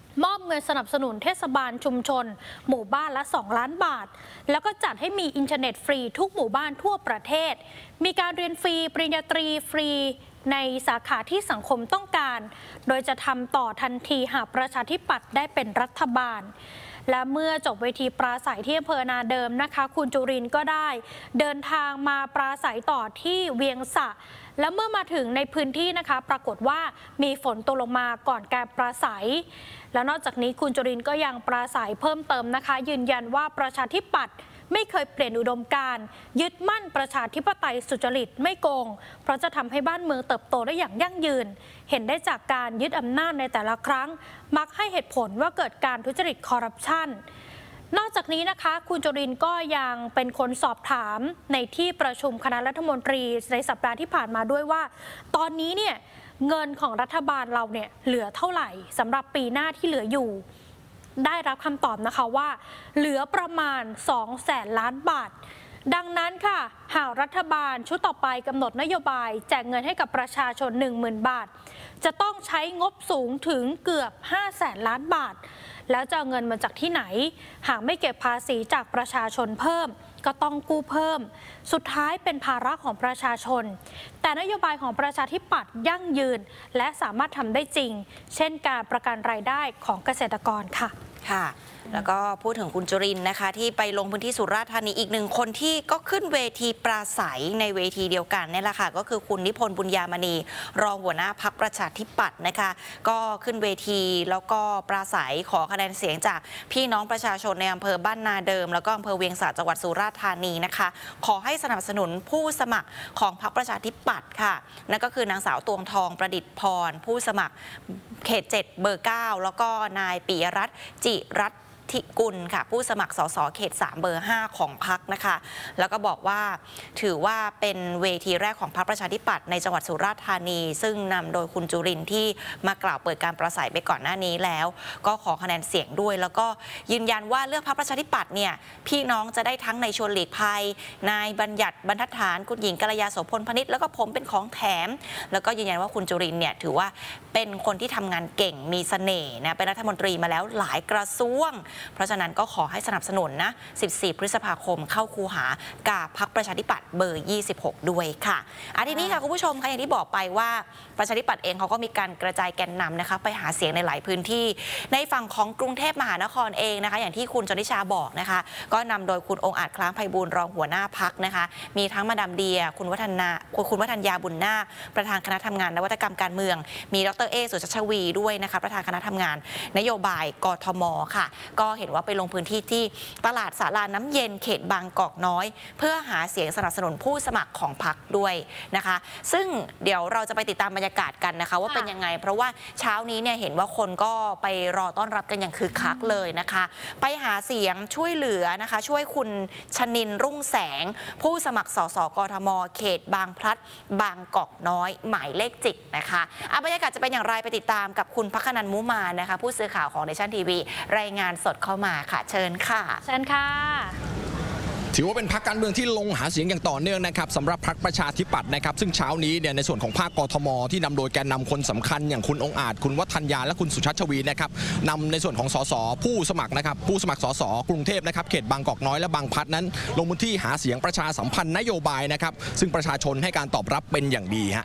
B: มอบเงินสนับสนุนเทศบาลชุมชนหมู่บ้านละสองล้านบาทแล้วก็จัดให้มีอินเทอร์เน็ตฟรีทุกหมู่บ้านทั่วประเทศมีการเรียนฟรีปริญญาตรีฟรีในสาขาที่สังคมต้องการโดยจะทำต่อทันทีหากประชาธิปัตย์ได้เป็นรัฐบาลและเมื่อจบเวทีปราศัยที่อำเภอนาเดิมนะคะคุณจุรินทร์ก็ได้เดินทางมาปราศัยต่อที่เวียงสะและเมื่อมาถึงในพื้นที่นะคะปรากฏว่ามีฝนตกลงมาก่อนการปราศัยแล้วนอกจากนี้คุณจุรินทร์ก็ยังปราศัยเพิ่มเติมนะคะยืนยันว่าประชาธิปัตย์ไม่เคยเปลี่ยนอุดมการณ์ยึดมั่นประชาธิปไตยสุจริตไม่โกงเพราะจะทำให้บ้านเมืองเติบโตได้อย่างยั่งยืนเห็นได้จากการยึดอำนาจในแต่ละครั้งมักให้เหตุผลว่าเกิดการทุจริตคอร์รัปชันนอกจากนี้นะคะคุณจุรินทร์ก็ยังเป็นคนสอบถามในที่ประชุมคณะรัฐมนตรีในสัปดาห์ที่ผ่านมาด้วยว่าตอนนี้เนี่ยเงินของรัฐบาลเราเนี่ยเหลือเท่าไหร่สำหรับปีหน้าที่เหลืออยู่ได้รับคำตอบนะคะว่าเหลือประมาณสองแสนล้านบาทดังนั้นค่ะหากรัฐบาลชุดต่อไปกำหนดนโยบายแจกเงินให้กับประชาชน หนึ่งหมื่น บาทจะต้องใช้งบสูงถึงเกือบห้าแสนล้านบาทแล้วจะเอาเงินมาจากที่ไหนหากไม่เก็บภาษีจากประชาชนเพิ่มก็ต้องกู้เพิ่มสุดท้ายเป็นภาระของประชาชนแต่นโยบายของประชาธิปัตย์ยั่งยืนและสามารถทำได้จริงเช่นการประกันรายได้ของเกษตรกรค่ะ
A: ค่ะแล้วก็พูดถึงคุณจุรินทร์นะคะที่ไปลงพื้นที่สุราษฎร์ธานีอีกหนึ่งคนที่ก็ขึ้นเวทีปราศัยในเวทีเดียวกันนี่แหละค่ะก็คือคุณนิพนธ์บุญญามณีรองหัวหน้าพรรคประชาธิปัตย์นะคะก็ขึ้นเวทีแล้วก็ปราศัยขอคะแนนเสียงจากพี่น้องประชาชนในอำเภอบ้านนาเดิมแล้วก็อำเภอเวียงสะจังหวัดสุราษฎร์ธานีนะคะขอให้สนับสนุนผู้สมัครของพรรคประชาธิปัตย์ค่ะนั่นก็คือนางสาวตวงทองประดิษฐ์พรผู้สมัครเขตเจ็ดเบอร์เก้าแล้วก็นายปิยรัตน์จิรัตน์ธิกุลค่ะผู้สมัครสสเขตสามเบอร์ห้าของพรรคนะคะแล้วก็บอกว่าถือว่าเป็นเวทีแรกของพรรคประชาธิปัตย์ในจังหวัดสุราษฎร์ธานีซึ่งนำโดยคุณจุรินทร์ที่มากล่าวเปิดการประสัยไปก่อนหน้านี้แล้วก็ขอคะแนนเสียงด้วยแล้วก็ยืนยันว่าเลือกพรรคประชาธิปัตย์เนี่ยพี่น้องจะได้ทั้งในชวนหลีกภัยนายบัญญัติบรรทัดฐานคุณหญิงกัลยาโสพลพนิษฐ์แล้วก็ผมเป็นของแถมแล้วก็ยืนยันว่าคุณจุรินทร์เนี่ยถือว่าเป็นคนที่ทำงานเก่งมีเสน่ห์นะเป็นรัฐมนตรีมาแล้วหลายกระทรวงเพราะฉะนั้นก็ขอให้สนับสนุนนะสิบสี่พฤษภาคมเข้าคูหากาพรรคประชาธิปัตย์เบอร์ยี่สิบหกด้วยค่ะอันนี้ค่ะคุณผู้ชมค่ะอย่างที่บอกไปว่าประชาธิปัตย์เองเขาก็มีการกระจายแกนนำนะคะไปหาเสียงในหลายพื้นที่ในฝั่งของกรุงเทพมหานครเองนะคะอย่างที่คุณจนิชาบอกนะคะก็นำโดยคุณองค์อาจคล้ามไพบูลย์รองหัวหน้าพรรคนะคะมีทั้งมาดามเดียคุณวัฒนาคุณวัฒนยาบุญนาคประธานคณะทำงานนวัตกรรมการเมืองมีดรเอสุชาชวีด้วยนะคะประธานคณะทำงานนโยบายกทมค่ะก็เห็นว่าไปลงพื้นที่ที่ตลาดศาลาน้ำเย็นเขตบางกอกน้อยเพื่อหาเสียงสนับสนุนผู้สมัครของพรรคด้วยนะคะซึ่งเดี๋ยวเราจะไปติดตามบรรยากาศกันนะคะว่าเป็นยังไงเพราะว่าเช้านี้เนี่ยเห็นว่าคนก็ไปรอต้อนรับกันอย่างคึกคักเลยนะคะไปหาเสียงช่วยเหลือนะคะช่วยคุณชนินทร์รุ่งแสงผู้สมัครสสกทมเขตบางพลัดบางกอกน้อยหมายเลขจิกนะคะบรรยากาศจะเป็นอย่างไรไปติดตามกับคุณภักนันท์มุมานะคะผู้สื่อข่าวของเนชั่นทีวีรายงานสดเข้ามาค่ะเชิญค่ะ
B: เชิญค่ะ
J: ถือว่าเป็นพรรคการเมืองที่ลงหาเสียงอย่างต่อเนื่องนะครับสำหรับพรรคประชาธิปัตย์นะครับซึ่งเช้านี้เนี่ยในส่วนของภาคกทมที่นำโดยแกนนำคนสำคัญอย่างคุณองค์อาจคุณวัฒนยาและคุณสุชาติชวีนะครับนำในส่วนของสสผู้สมัครนะครับผู้สมัครสสกรุงเทพนะครับเขตบางกอกน้อยและบางพลัดนั้นลงพื้นที่หาเสียงประชาสัมพันธ์นโยบายนะครับซึ่งประชาชนให้การตอบรับเป็นอย่างดีฮะ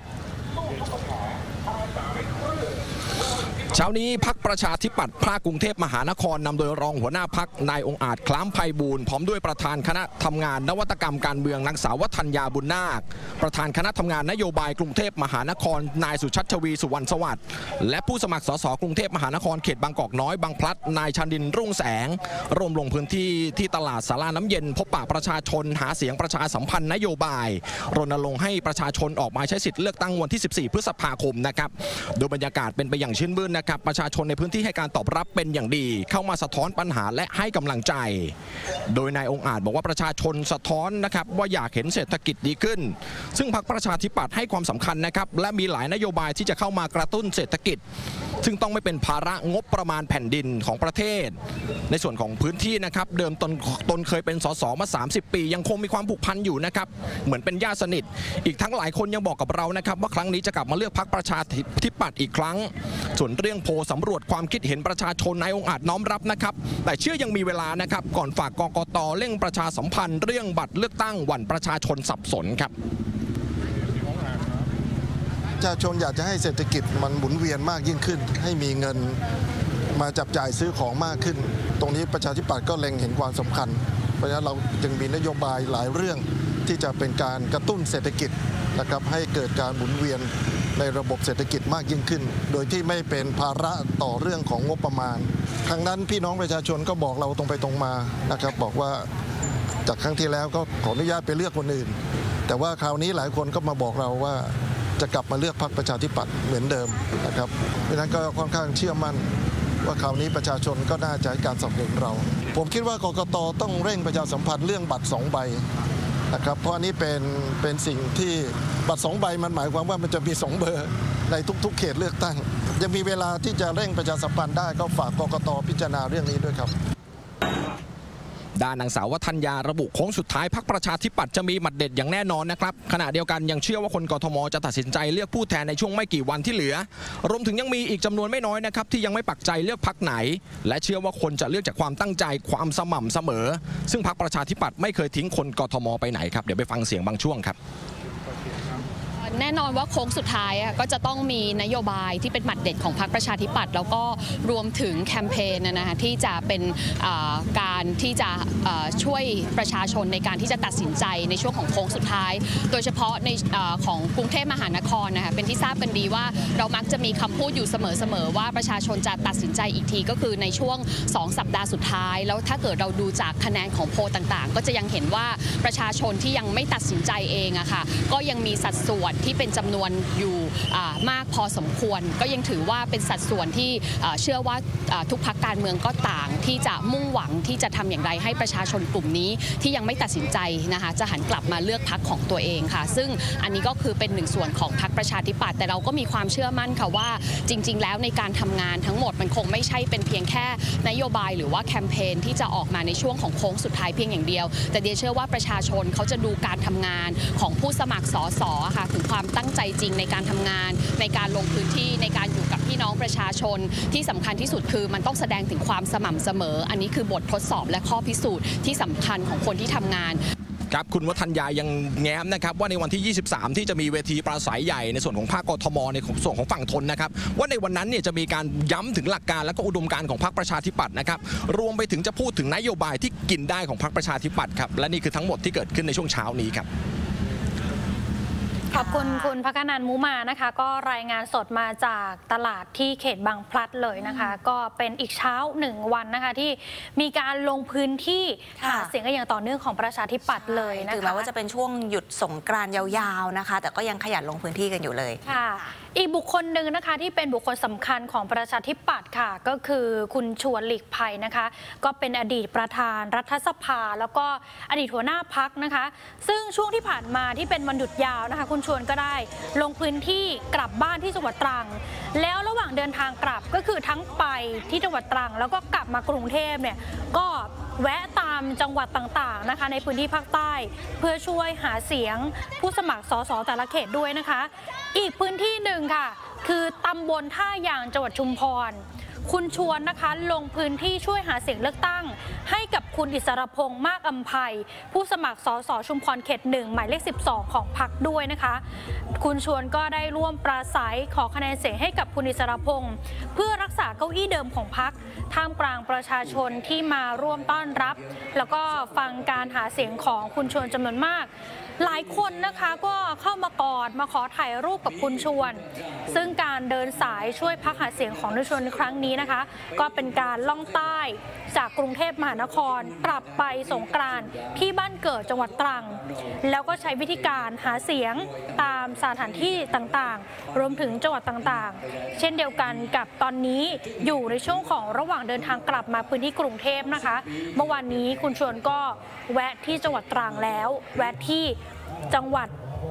J: เช้านี้พรรคประชาธิปัตย์ภาคกรุงเทพมหานครนำโดยรองหัวหน้าพรรคนายองค์อาจคล้ามไพบูลย์พร้อมด้วยประธานคณะทำงานนวัตกรรมการเมืองนางสาววัฒนยาบุญนาคประธานคณะทำงานนโยบายกรุงเทพมหานครนายสุชัชวีสุวรรณสวัสดิ์และผู้สมัครสสกรุงเทพมหานครเขตบางกอกน้อยบางพลัดนายชนินทร์รุ่งแสงร่วมลงพื้นที่ที่ตลาดศาลาน้ำเย็นพบปะประชาชนหาเสียงประชาสัมพันธ์นโยบายรณรงค์ให้ประชาชนออกมาใช้สิทธิ์เลือกตั้งวันที่สิบสี่พฤษภาคมนะครับโดยบรรยากาศเป็นไปอย่างชื่นมื่นนะครับประชาชนในพื้นที่ให้การตอบรับเป็นอย่างดีเข้ามาสะท้อนปัญหาและให้กำลังใจโดยนายองค์อาจบอกว่าประชาชนสะท้อนนะครับว่าอยากเห็นเศรษฐกิจดีขึ้นซึ่งพรรคประชาธิปัตย์ให้ความสำคัญนะครับและมีหลายนโยบายที่จะเข้ามากระตุ้นเศรษฐกิจซึ่งต้องไม่เป็นภาระงบประมาณแผ่นดินของประเทศในส่วนของพื้นที่นะครับเดิมตนตนเคยเป็นสสมาสามสิบปียังคงมีความผูกพันอยู่นะครับเหมือนเป็นญาติสนิทอีกทั้งหลายคนยังบอกกับเรานะครับว่าครั้งนี้จะกลับมาเลือกพรรคประชาธิปัตย์อีกครั้งส่วนเรื่องรื่องโพลสำรวจความคิดเห็นประชาชนนายองค์อาจน้อมรับนะครับแต่เชื่อยังมีเวลานะครับก่อนฝากกกต.เร่งประชาสัมพันธ์เรื่องบัตรเลือกตั้งหวั่นประชาชนสับสนครับ
K: ประชาชนอยากจะให้เศรษฐกิจมันหมุนเวียนมากยิ่งขึ้นให้มีเงินมาจับจ่ายซื้อของมากขึ้นตรงนี้ประชาธิปัตย์ก็เล็งเห็นความสำคัญเพราะฉะนั้นเราจึงมีนโยบายหลายเรื่องที่จะเป็นการกระตุ้นเศรษฐกิจนะครับให้เกิดการหมุนเวียนในระบบเศรษฐกิจมากยิ่งขึ้นโดยที่ไม่เป็นภาระต่อเรื่องของงบประมาณครั้งนั้นพี่น้องประชาชนก็บอกเราตรงไปตรงมานะครับบอกว่าจากครั้งที่แล้วก็ขออนุญาตไปเลือกคนอื่นแต่ว่าคราวนี้หลายคนก็มาบอกเราว่าจะกลับมาเลือกพรรคประชาธิปัตย์เหมือนเดิมนะครับเพราะฉะนั้นก็ค่อนข้างเชื่อมั่นว่าคราวนี้ประชาชนก็น่าจะให้การสนับสนุนเราผมคิดว่ากกต.ต้องเร่งประชาสัมพันธ์เรื่องบัตรสองใบนะครับเพราะอันนี้เป็นเป็นสิ่งที่บัตรสองใบมันหมายความว่ามันจะมีสองเบอร์ในทุกๆเขตเลือกตั้งยังมีเวลาที่จะเร่งประชาสัมพันธ์ได้ก็ฝากกกต.พิจารณาเรื่องนี้ด้วยครับ
J: ด้านนางสาววัฒนยาระบุโค้งสุดท้ายพรรคประชาธิปัตย์จะมีหมัดเด็ดอย่างแน่นอนนะครับขณะเดียวกันยังเชื่อว่าคนกทมจะตัดสินใจเลือกผู้แทนในช่วงไม่กี่วันที่เหลือรวมถึงยังมีอีกจำนวนไม่น้อยนะครับที่ยังไม่ปักใจเลือกพรรคไหนและเชื่อว่าคนจะเลือกจากความตั้งใจความสม่ำเสมอซึ่งพรรคประชาธิปัตย์ไม่เคยทิ้งคนกทมไปไหนครับเดี๋ยวไปฟังเสียงบางช่วงครับ
D: แน่นอนว่าโค้งสุดท้ายก็จะต้องมีนโยบายที่เป็นหมัดเด็ดของพรรคประชาธิปัตย์แล้วก็รวมถึงแคมเปญนะคะที่จะเป็นการที่จะช่วยประชาชนในการที่จะตัดสินใจในช่วงของโค้งสุดท้ายโดยเฉพาะในของกรุงเทพมหานครนะคะเป็นที่ทราบกันดีว่าเรามักจะมีคำพูดอยู่เสมอๆว่าประชาชนจะตัดสินใจอีกทีก็คือในช่วงสองสัปดาห์สุดท้ายแล้วถ้าเกิดเราดูจากคะแนนของโพลต่างๆก็จะยังเห็นว่าประชาชนที่ยังไม่ตัดสินใจเองอะค่ะก็ยังมีสัดส่วนที่เป็นจำนวนอยู่มากพอสมควรก็ยังถือว่าเป็นสัดส่วนที่เชื่อว่าทุกพรรคการเมืองก็ต่างที่จะมุ่งหวังที่จะทำอย่างไรให้ประชาชนกลุ่มนี้ที่ยังไม่ตัดสินใจนะคะจะหันกลับมาเลือกพรรคของตัวเองค่ะซึ่งอันนี้ก็คือเป็นหนึ่งส่วนของพรรคประชาธิปัตย์แต่เราก็มีความเชื่อมั่นค่ะว่าจริงๆแล้วในการทำงานทั้งหมดมันคงไม่ใช่เป็นเพียงแค่นโยบายหรือว่าแคมเปญที่จะออกมาในช่วงของโค้งสุดท้ายเพียงอย่างเดียวแต่เดียเชื่อว่าประชาชนเขาจะดูการทำงานของผู้สมัครสสค่ะถึงความตั้งใจจริงในการทำงานในการลงพื้นที่ในการอยู่กับพี่น้องประชาชนที่สำคัญที่สุดคือมันต้องแสดงถึงความสม่ำเสมออันนี้คือบททดสอบและข้อพิสูจน์ที่สำคัญของคนที่ทำงาน
J: ครับคุณวัฒนยายังแง้มนะครับว่าในวันที่ยี่สิบสามที่จะมีเวทีปราศัยใหญ่ในส่วนของภาคกทมในส่วนของฝั่งทนนะครับว่าในวันนั้นเนี่ยจะมีการย้ำถึงหลักการและก็อุดมการณ์ของพรรคประชาธิปัตย์นะครับรวมไปถึงจะพูดถึงนโยบายที่กินได้ของพรรคประชาธิปัตย์ครับและนี่คือทั้งหมดที่เกิดขึ้นในช่วงเช้านี้ครับ
B: ขอบคุณคุณภคนันท์มุมานะคะก็รายงานสดมาจากตลาดที่เขตบางพลัดเลยนะคะก็เป็นอีกเช้าหนึ่งวันนะคะที่มีการลงพื้นที่หาเสียงกันอย่างต่อเนื่องของประชาธิปัตย์เลยนะคะ
A: ถึงแม้ว่าจะเป็นช่วงหยุดสงกรานต์ยาวๆนะคะแต่ก็ยังขยันลงพื้นที่กันอยู่เลย
B: ค่ะอีกบุคคลหนึ่งนะคะที่เป็นบุคคลสำคัญของประชาธิปัตย์ค่ะก็คือคุณชวนหลีกภัยนะคะก็เป็นอดีตประธานรัฐสภาแล้วก็อดีตหัวหน้าพรรคนะคะซึ่งช่วงที่ผ่านมาที่เป็นวันหยุดยาวนะคะคุณชวนก็ได้ลงพื้นที่กลับบ้านที่จังหวัดตรังแล้วระหว่างเดินทางกลับก็คือทั้งไปที่จังหวัดตรังแล้วก็กลับมากรุงเทพเนี่ยก็แวะตามจังหวัดต่างๆนะคะในพื้นที่ภาคใต้เพื่อช่วยหาเสียงผู้สมัครสสแต่ละเขตด้วยนะคะอีกพื้นที่หนึ่งค่ะคือตำบลท่ายางจังหวัดชุมพรคุณชวนนะคะลงพื้นที่ช่วยหาเสียงเลือกตั้งให้กับคุณอิสรพงษ์มากอำไพผู้สมัครสสชุมพรเขตหนึ่งหมายเลขสิบสองของพรรคด้วยนะคะคุณชวนก็ได้ร่วมปราศัยขอคะแนนเสียงให้กับคุณอิสรพงษ์เพื่อรักษาเก้าอี้เดิมของพรรคท่ามกลางประชาชนที่มาร่วมต้อนรับแล้วก็ฟังการหาเสียงของคุณชวนจำนวนมากหลายคนนะคะก็เข้ามากอดมาขอถ่ายรูปกับคุณชวนซึ่งการเดินสายช่วยพรรคหาเสียงของคุณชวนในครั้งนี้นะคะก็เป็นการล่องใต้จากกรุงเทพมหานครกลับไปสงกรานต์ที่บ้านเกิดจังหวัดตรังแล้วก็ใช้วิธีการหาเสียงตามสถานที่ต่างๆรวมถึงจังหวัดต่างๆเช่นเดียวกันกับตอนนี้อยู่ในช่วงของระหว่างเดินทางกลับมาพื้นที่กรุงเทพนะคะเมื่อวานนี้คุณชวนก็แวะที่จังหวัดตรังแล้วแวะที่จังหวัด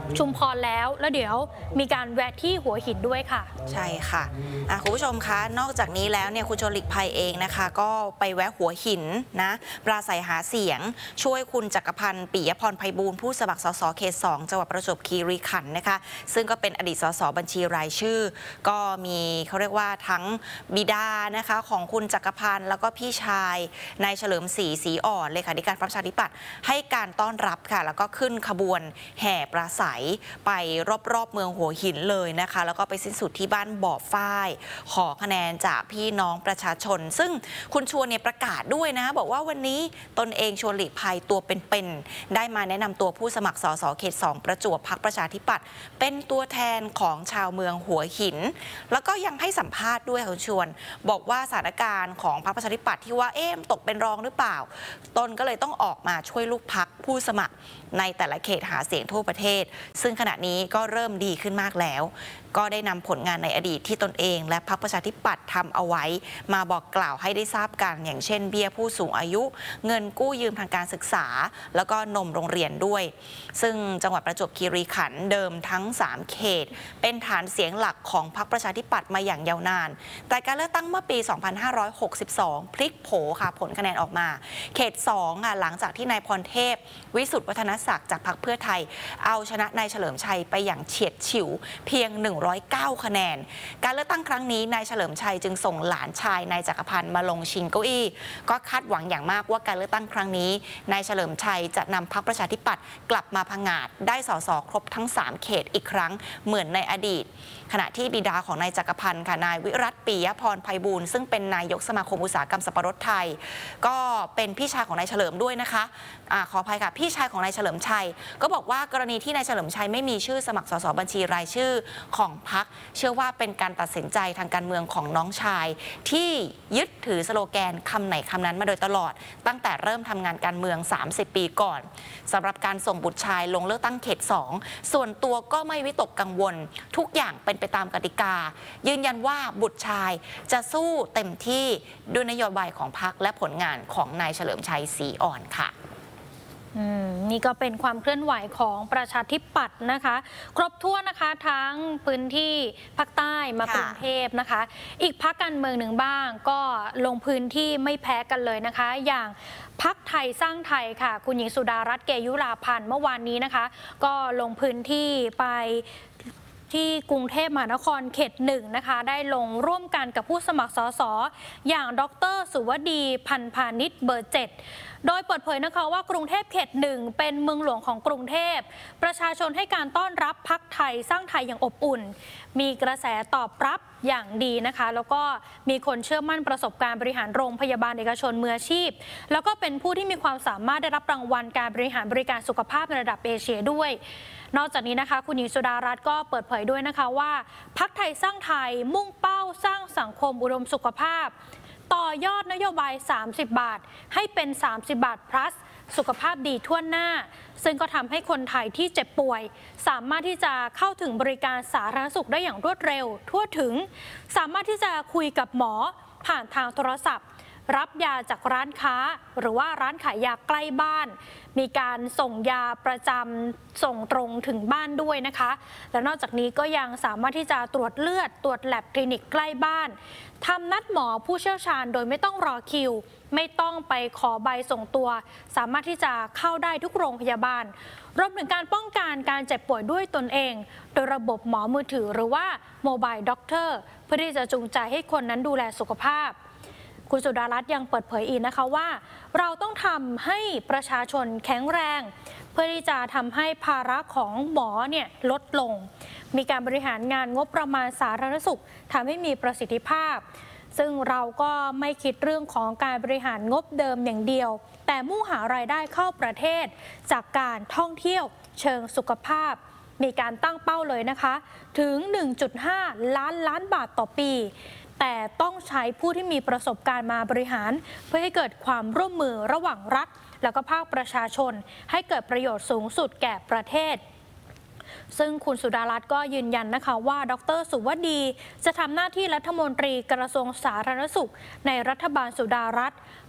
B: ชุมพรแล้วแล้วเดี๋ยวมีการแวะที่หัวหินด้วยค่ะ
A: ใช่ค่ะะคุณผู้ชมคะนอกจากนี้แล้วเนี่ยคุณชวนหลีกภัยเองนะคะก็ไปแวะหัวหินนะปราศัยหาเสียงช่วยคุณจักรพันธ์ปิยพรไพบูลย์ผู้สมัครสสเขตสองจังหวัดประจวบคีรีขันธ์นะคะซึ่งก็เป็นอดีตสสบัญชีรายชื่อก็มีเขาเรียกว่าทั้งบิดานะคะของคุณจักรพันธ์แล้วก็พี่ชายนายเฉลิมศรีศรีอ่อนเลขาธิการพรรคประชาธิปัตย์ให้การต้อนรับค่ะแล้วก็ขึ้นขบวนแห่ปราศัยไปรอบๆเมืองหัวหินเลยนะคะแล้วก็ไปสิ้นสุดที่บ้านบ่อฝ้ายขอคะแนนจากพี่น้องประชาชนซึ่งคุณชวนเนี่ยประกาศด้วยนะบอกว่าวันนี้ตนเองชวนหลีกภัยตัวเป็นๆได้มาแนะนำตัวผู้สมัครสสเขตสองประจวบพรรคประชาธิปัตย์เป็นตัวแทนของชาวเมืองหัวหินแล้วก็ยังให้สัมภาษณ์ด้วยคุณชวนบอกว่าสถานการณ์ของพรรคประชาธิปัตย์ที่ว่าเอ๊ะตกเป็นรองหรือเปล่าตนก็เลยต้องออกมาช่วยลูกพรรคผู้สมัครในแต่ละเขตหาเสียงทั่วประเทศซึ่งขณะนี้ก็เริ่มดีขึ้นมากแล้วก็ได้นำผลงานในอดีตที่ตนเองและพรรคประชาธิปัตย์ทำเอาไว้มาบอกกล่าวให้ได้ทราบกันอย่างเช่นเบี้ยผู้สูงอายุเงินกู้ยืมทางการศึกษาแล้วก็นมโรงเรียนด้วยซึ่งจังหวัดประจวบคีรีขันธ์เดิมทั้งสามเขตเป็นฐานเสียงหลักของพรรคประชาธิปัตย์มาอย่างยาวนานแต่การเลือกตั้งเมื่อปี สองพันห้าร้อยหกสิบสอง พลิกโผค่ะผลคะแนนออกมาเขตสองค่ะหลังจากที่นายพรเทพวิสุทธิวัฒนศักดิ์จากพรรคเพื่อไทยเอาชนะนายเฉลิมชัยไปอย่างเฉียดฉิวเพียงหนึ่งร้อยเก้าคะแนนการเลือกตั้งครั้งนี้นายเฉลิมชัยจึงส่งหลานชายนายจักรพันธ์มาลงชิงเก้าอี้ก็คาดหวังอย่างมากว่าการเลือกตั้งครั้งนี้นายเฉลิมชัยจะนำพรรคประชาธิปัตย์กลับมาผงาดได้สสครบทั้งสามเขตอีกครั้งเหมือนในอดีตขณะที่บิดาของนายจักรพันธ์ค่ะนายวิรัตปิยพรไพบูลย์ซึ่งเป็นนายกสมาคมอุตสาหกรรมสับปะรดไทยก็เป็นพี่ชายของนายเฉลิมด้วยนะคะอ่าขออภัยค่ะพี่ชายของนายเฉลิมชัยก็บอกว่ากรณีที่นายเฉลิมชัยไม่มีชื่อสมัครสสบัญชีรายชื่อของพรรคเชื่อว่าเป็นการตัดสินใจทางการเมืองของน้องชายที่ยึดถือสโลแกนคำไหนคำนั้นมาโดยตลอดตั้งแต่เริ่มทำงานการเมืองสามสิบปีก่อนสำหรับการส่งบุตรชายลงเลือกตั้งเขตสองส่วนตัวก็ไม่วิตกกังวลทุกอย่างเป็นไปตามกติกายืนยันว่าบุตรชายจะสู้เต็มที่ด้วยนโยบายของพรรคและผลงานของนายเฉลิมชัยศรีอ่อนค่ะ
B: นี่ก็เป็นความเคลื่อนไหวของประชาธิปัตย์นะคะครบถ้วนนะคะทั้งพื้นที่ภาคใต้มากรุงเทพนะคะอีกพรรคการเมืองหนึ่งบ้างก็ลงพื้นที่ไม่แพ้กันเลยนะคะอย่างพรรคไทยสร้างไทยค่ะคุณหญิงสุดารัตน์เกยุราพันธ์เมื่อวานนี้นะคะก็ลงพื้นที่ไปที่กรุงเทพมหานครเขตหนึ่งนะคะได้ลงร่วมกันกับผู้สมัครสสอย่างดร.สุวดีพันพาณิชย์เบอร์เจ็ดโดยเปิดเผยนะคะว่ากรุงเทพเขตหนึ่งเป็นเมืองหลวงของกรุงเทพประชาชนให้การต้อนรับพรรคไทยสร้างไทยอย่างอบอุ่นมีกระแสตอบรับอย่างดีนะคะแล้วก็มีคนเชื่อมั่นประสบการณ์บริหารโรงพยาบาลเอกชนมืออาชีพแล้วก็เป็นผู้ที่มีความสามารถได้รับรางวัลการบริหารบริการสุขภาพในระดับเอเชียด้วยนอกจากนี้นะคะคุณหญิงสุดารัตน์ก็เปิดเผยด้วยนะคะว่าพรรคไทยสร้างไทยมุ่งเป้าสร้างสังคมอุดมสุขภาพต่อยอดนโยบายสามสิบบาทให้เป็นสามสิบบาท plus สุขภาพดีทั่วหน้าซึ่งก็ทำให้คนไทยที่เจ็บป่วยสามารถที่จะเข้าถึงบริการสาธารณสุขได้อย่างรวดเร็วทั่วถึงสามารถที่จะคุยกับหมอผ่านทางโทรศัพท์รับยาจากร้านค้าหรือว่าร้านขายยาใกล้บ้านมีการส่งยาประจำส่งตรงถึงบ้านด้วยนะคะและนอกจากนี้ก็ยังสามารถที่จะตรวจเลือดตรวจแลบคลินิกใกล้บ้านทำนัดหมอผู้เชี่ยวชาญโดยไม่ต้องรอคิวไม่ต้องไปขอใบส่งตัวสามารถที่จะเข้าได้ทุกโรงพยาบาลรวมถึงการป้องกันการเจ็บป่วยด้วยตนเองโดยระบบหมอมือถือหรือว่าโมบายด็อกเตอร์เพื่อที่จะจูงใจให้คนนั้นดูแลสุขภาพคุณสุดารัตน์ยังเปิดเผยอีกนะคะว่าเราต้องทำให้ประชาชนแข็งแรงเพื่อที่จะทำให้ภาระของหมอเนี่ยลดลงมีการบริหารงานงบประมาณสาธารณสุขทำให้มีประสิทธิภาพซึ่งเราก็ไม่คิดเรื่องของการบริหารงบเดิมอย่างเดียวแต่มุ่งหารายได้เข้าประเทศจากการท่องเที่ยวเชิงสุขภาพมีการตั้งเป้าเลยนะคะถึง หนึ่งจุดห้า ล้านล้านบาทต่อปีแต่ต้องใช้ผู้ที่มีประสบการณ์มาบริหารเพื่อให้เกิดความร่วมมือระหว่างรัฐแล้วก็ภาคประชาชนให้เกิดประโยชน์สูงสุดแก่ประเทศซึ่งคุณสุดารัตน์ก็ยืนยันนะคะว่าดร.สุวดีจะทำหน้าที่รัฐมนตรีกระทรวงสาธารณสุขในรัฐบาลสุดารัตน์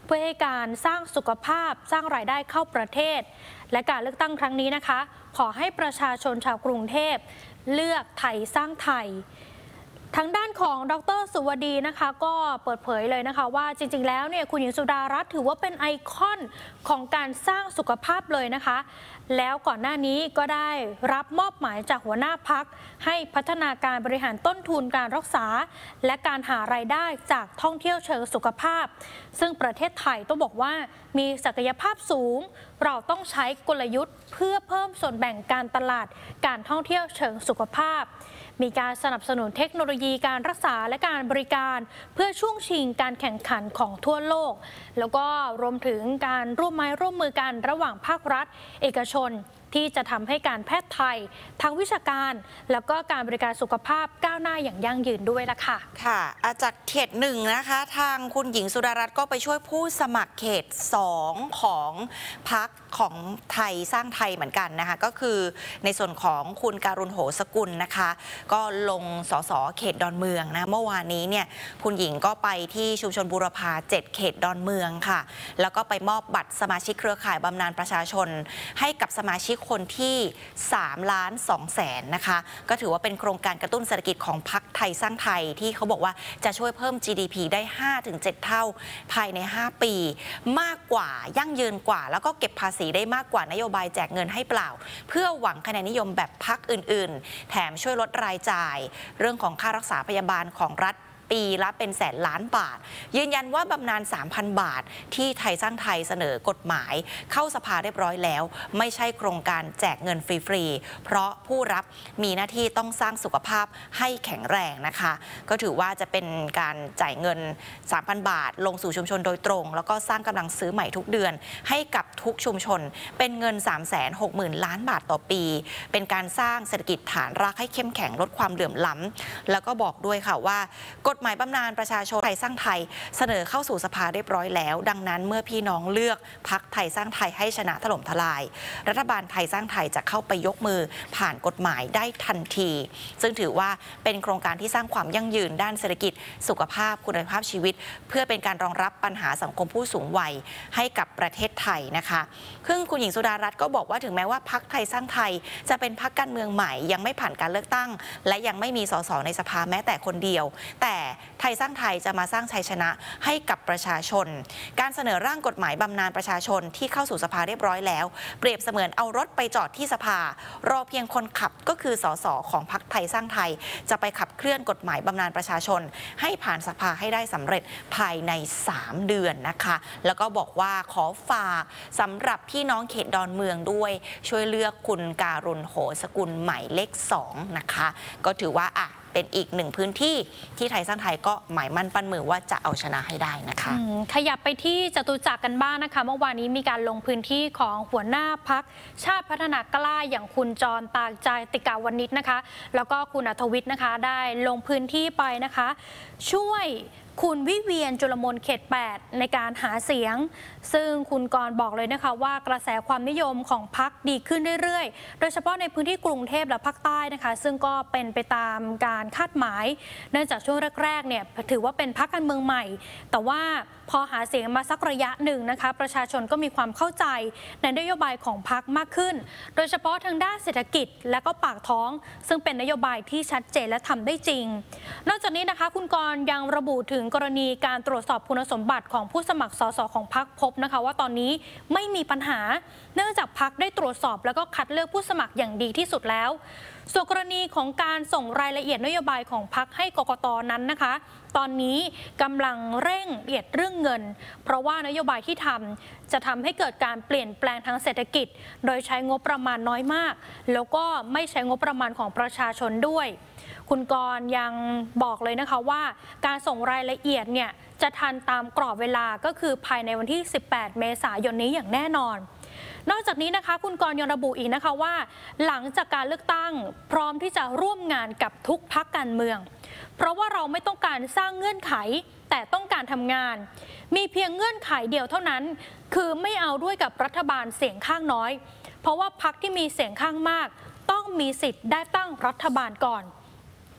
B: เพื่อให้การสร้างสุขภาพสร้างรายได้เข้าประเทศและการเลือกตั้งครั้งนี้นะคะขอให้ประชาชนชาวกรุงเทพเลือกไทยสร้างไทยทางด้านของดร.สุวดีนะคะก็เปิดเผยเลยนะคะว่าจริงๆแล้วเนี่ยคุณหญิงสุดารัตน์ถือว่าเป็นไอคอนของการสร้างสุขภาพเลยนะคะแล้วก่อนหน้านี้ก็ได้รับมอบหมายจากหัวหน้าพรรคให้พัฒนาการบริหารต้นทุนการรักษาและการหารายได้จากท่องเที่ยวเชิงสุขภาพซึ่งประเทศไทยต้องบอกว่ามีศักยภาพสูงเราต้องใช้กลยุทธ์เพื่อเพิ่มส่วนแบ่งการตลาดการท่องเที่ยวเชิงสุขภาพมีการสนับสนุนเทคโนโลยีการรักษาและการบริการเพื่อช่วงชิงการแข่งขันของทั่วโลกแล้วก็รวมถึงการร่วมไม้ร่วมมือกันระหว่างภาครัฐเอกชนที่จะทำให้การแพทย์ไทยทางวิชาการแล้วก็การบริการสุขภาพก้าวหน้าอย่างยั่งยืนด้วยละค่ะ
A: ค่ะจากเขตหนึ่งนะคะทางคุณหญิงสุดารัตน์ก็ไปช่วยผู้สมัครเขตสองของพรรคของไทยสร้างไทยเหมือนกันนะคะก็คือในส่วนของคุณการุณโหสกุลนะคะก็ลงสสเขตดอนเมืองนะเมื่อวานนี้เนี่ยคุณหญิงก็ไปที่ชุมชนบูรพาเจ็ดเขตดอนเมืองค่ะแล้วก็ไปมอบบัตรสมาชิกเครือข่ายบำนาญประชาชนให้กับสมาชิกคนที่สามล้านสองแสนนะคะก็ถือว่าเป็นโครงการกระตุ้นเศรษฐกิจของพรรคไทยสร้างไทยที่เขาบอกว่าจะช่วยเพิ่ม จี ดี พี ได้ ห้าถึงเจ็ด เท่าภายในห้าปีมากกว่ายั่งยืนกว่าแล้วก็เก็บภาษีได้มากกว่านโยบายแจกเงินให้เปล่าเพื่อหวังคะแนนนิยมแบบพรรคอื่นๆแถมช่วยลดรายจ่ายเรื่องของค่ารักษาพยาบาลของรัฐปีละเป็นแสนล้านบาทยืนยันว่าบำนาญ สามพัน บาทที่ไทยสร้างไทยเสนอกฎหมายเข้าสภาเรียบร้อยแล้วไม่ใช่โครงการแจกเงินฟรีๆเพราะผู้รับมีหน้าที่ต้องสร้างสุขภาพให้แข็งแรงนะคะก็ถือว่าจะเป็นการจ่ายเงิน สามพัน บาทลงสู่ชุมชนโดยตรงแล้วก็สร้างกำลังซื้อใหม่ทุกเดือนให้กับทุกชุมชนเป็นเงิน สามแสนหกหมื่น ล้านบาทต่อปีเป็นการสร้างเศรษฐกิจฐานรากให้เข้มแข็งลดความเหลื่อมล้ำแล้วก็บอกด้วยค่ะว่ากฎหมายบำนาญประชาชนไทยสร้างไทยเสนอเข้าสู่สภาเรียบร้อยแล้วดังนั้นเมื่อพี่น้องเลือกพรรคไทยสร้างไทยให้ชนะถล่มทลายรัฐบาลไทยสร้างไทยจะเข้าไปยกมือผ่านกฎหมายได้ทันทีซึ่งถือว่าเป็นโครงการที่สร้างความยั่งยืนด้านเศรษฐกิจสุขภาพคุณภาพชีวิตเพื่อเป็นการรองรับปัญหาสังคมผู้สูงวัยให้กับประเทศไทยนะคะซึ่งคุณหญิงสุดารัตน์ก็บอกว่าถึงแม้ว่าพรรคไทยสร้างไทยจะเป็นพรรคการเมืองใหม่ยังไม่ผ่านการเลือกตั้งและยังไม่มีสสในสภาแม้แต่คนเดียวแต่ไทยสร้างไทยจะมาสร้างชัยชนะให้กับประชาชนการเสนอร่างกฎหมายบำนาญประชาชนที่เข้าสู่สภาเรียบร้อยแล้วเปรียบเสมือนเอารถไปจอดที่สภารอเพียงคนขับก็คือสสของพรรคไทยสร้างไทยจะไปขับเคลื่อนกฎหมายบำนาญประชาชนให้ผ่านสภาให้ได้สำเร็จภายในสามเดือนนะคะแล้วก็บอกว่าขอฝากสำหรับพี่น้องเขตดอนเมืองด้วยช่วยเลือกคุณการุณโหสกุลหมายเลขสองนะคะก็ถือว่าอ่ะเป็นอีกหนึ่งพื้นที่ที่ไทยสร้างไทยก็หมายมั่นปั้นมือว่าจะเอาชนะให้ได้นะคะ
B: ขยับไปที่จตุจักรกันบ้าง นะคะเมื่อวานนี้มีการลงพื้นที่ของหัวหน้าพรรคชาติพัฒนากล้าอย่างคุณจรตาใจติกาวนิชนะคะแล้วก็คุณอัธวิทย์นะคะได้ลงพื้นที่ไปนะคะช่วยคุณวิเวียนจุลมนเขตแปดในการหาเสียงซึ่งคุณกรณ์บอกเลยนะคะว่ากระแสความนิยมของพรรคดีขึ้นเรื่อยๆโดยเฉพาะในพื้นที่กรุงเทพและภาคใต้นะคะซึ่งก็เป็นไปตามการคาดหมายเนื่องจากช่วงแรกๆเนี่ยถือว่าเป็นพรรคการเมืองใหม่แต่ว่าพอหาเสียงมาสักระยะหนึ่งนะคะประชาชนก็มีความเข้าใจในนโยบายของพรรคมากขึ้นโดยเฉพาะทางด้านเศรษฐกิจและก็ปากท้องซึ่งเป็นนโยบายที่ชัดเจนและทำได้จริงนอกจากนี้นะคะคุณกรณ์ยังระบุถึงกรณีการตรวจสอบคุณสมบัติของผู้สมัครสสของพรรคพบนะคะว่าตอนนี้ไม่มีปัญหาเนื่องจากพรรคได้ตรวจสอบแล้วก็คัดเลือกผู้สมัครอย่างดีที่สุดแล้วส่วนกรณีของการส่งรายละเอียดนโยบายของพรรคให้กกต.นั้นนะคะตอนนี้กำลังเร่งละเอียดเรื่องเงินเพราะว่านโยบายที่ทำจะทำให้เกิดการเปลี่ยนแปลงทางเศรษฐกิจโดยใช้งบประมาณน้อยมากแล้วก็ไม่ใช้งบประมาณของประชาชนด้วยคุณกรณ์ยังบอกเลยนะคะว่าการส่งรายละเอียดเนี่ยจะทันตามกรอบเวลาก็คือภายในวันที่สิบแปดเมษายนนี้อย่างแน่นอนนอกจากนี้นะคะคุณกรณ์ยังระบุอีกนะคะว่าหลังจากการเลือกตั้งพร้อมที่จะร่วมงานกับทุกพรรคการเมืองเพราะว่าเราไม่ต้องการสร้างเงื่อนไขแต่ต้องการทำงานมีเพียงเงื่อนไขเดียวเท่านั้นคือไม่เอาด้วยกับรัฐบาลเสียงข้างน้อยเพราะว่าพรรคที่มีเสียงข้างมากต้องมีสิทธิ์ได้ตั้งรัฐบาลก่อน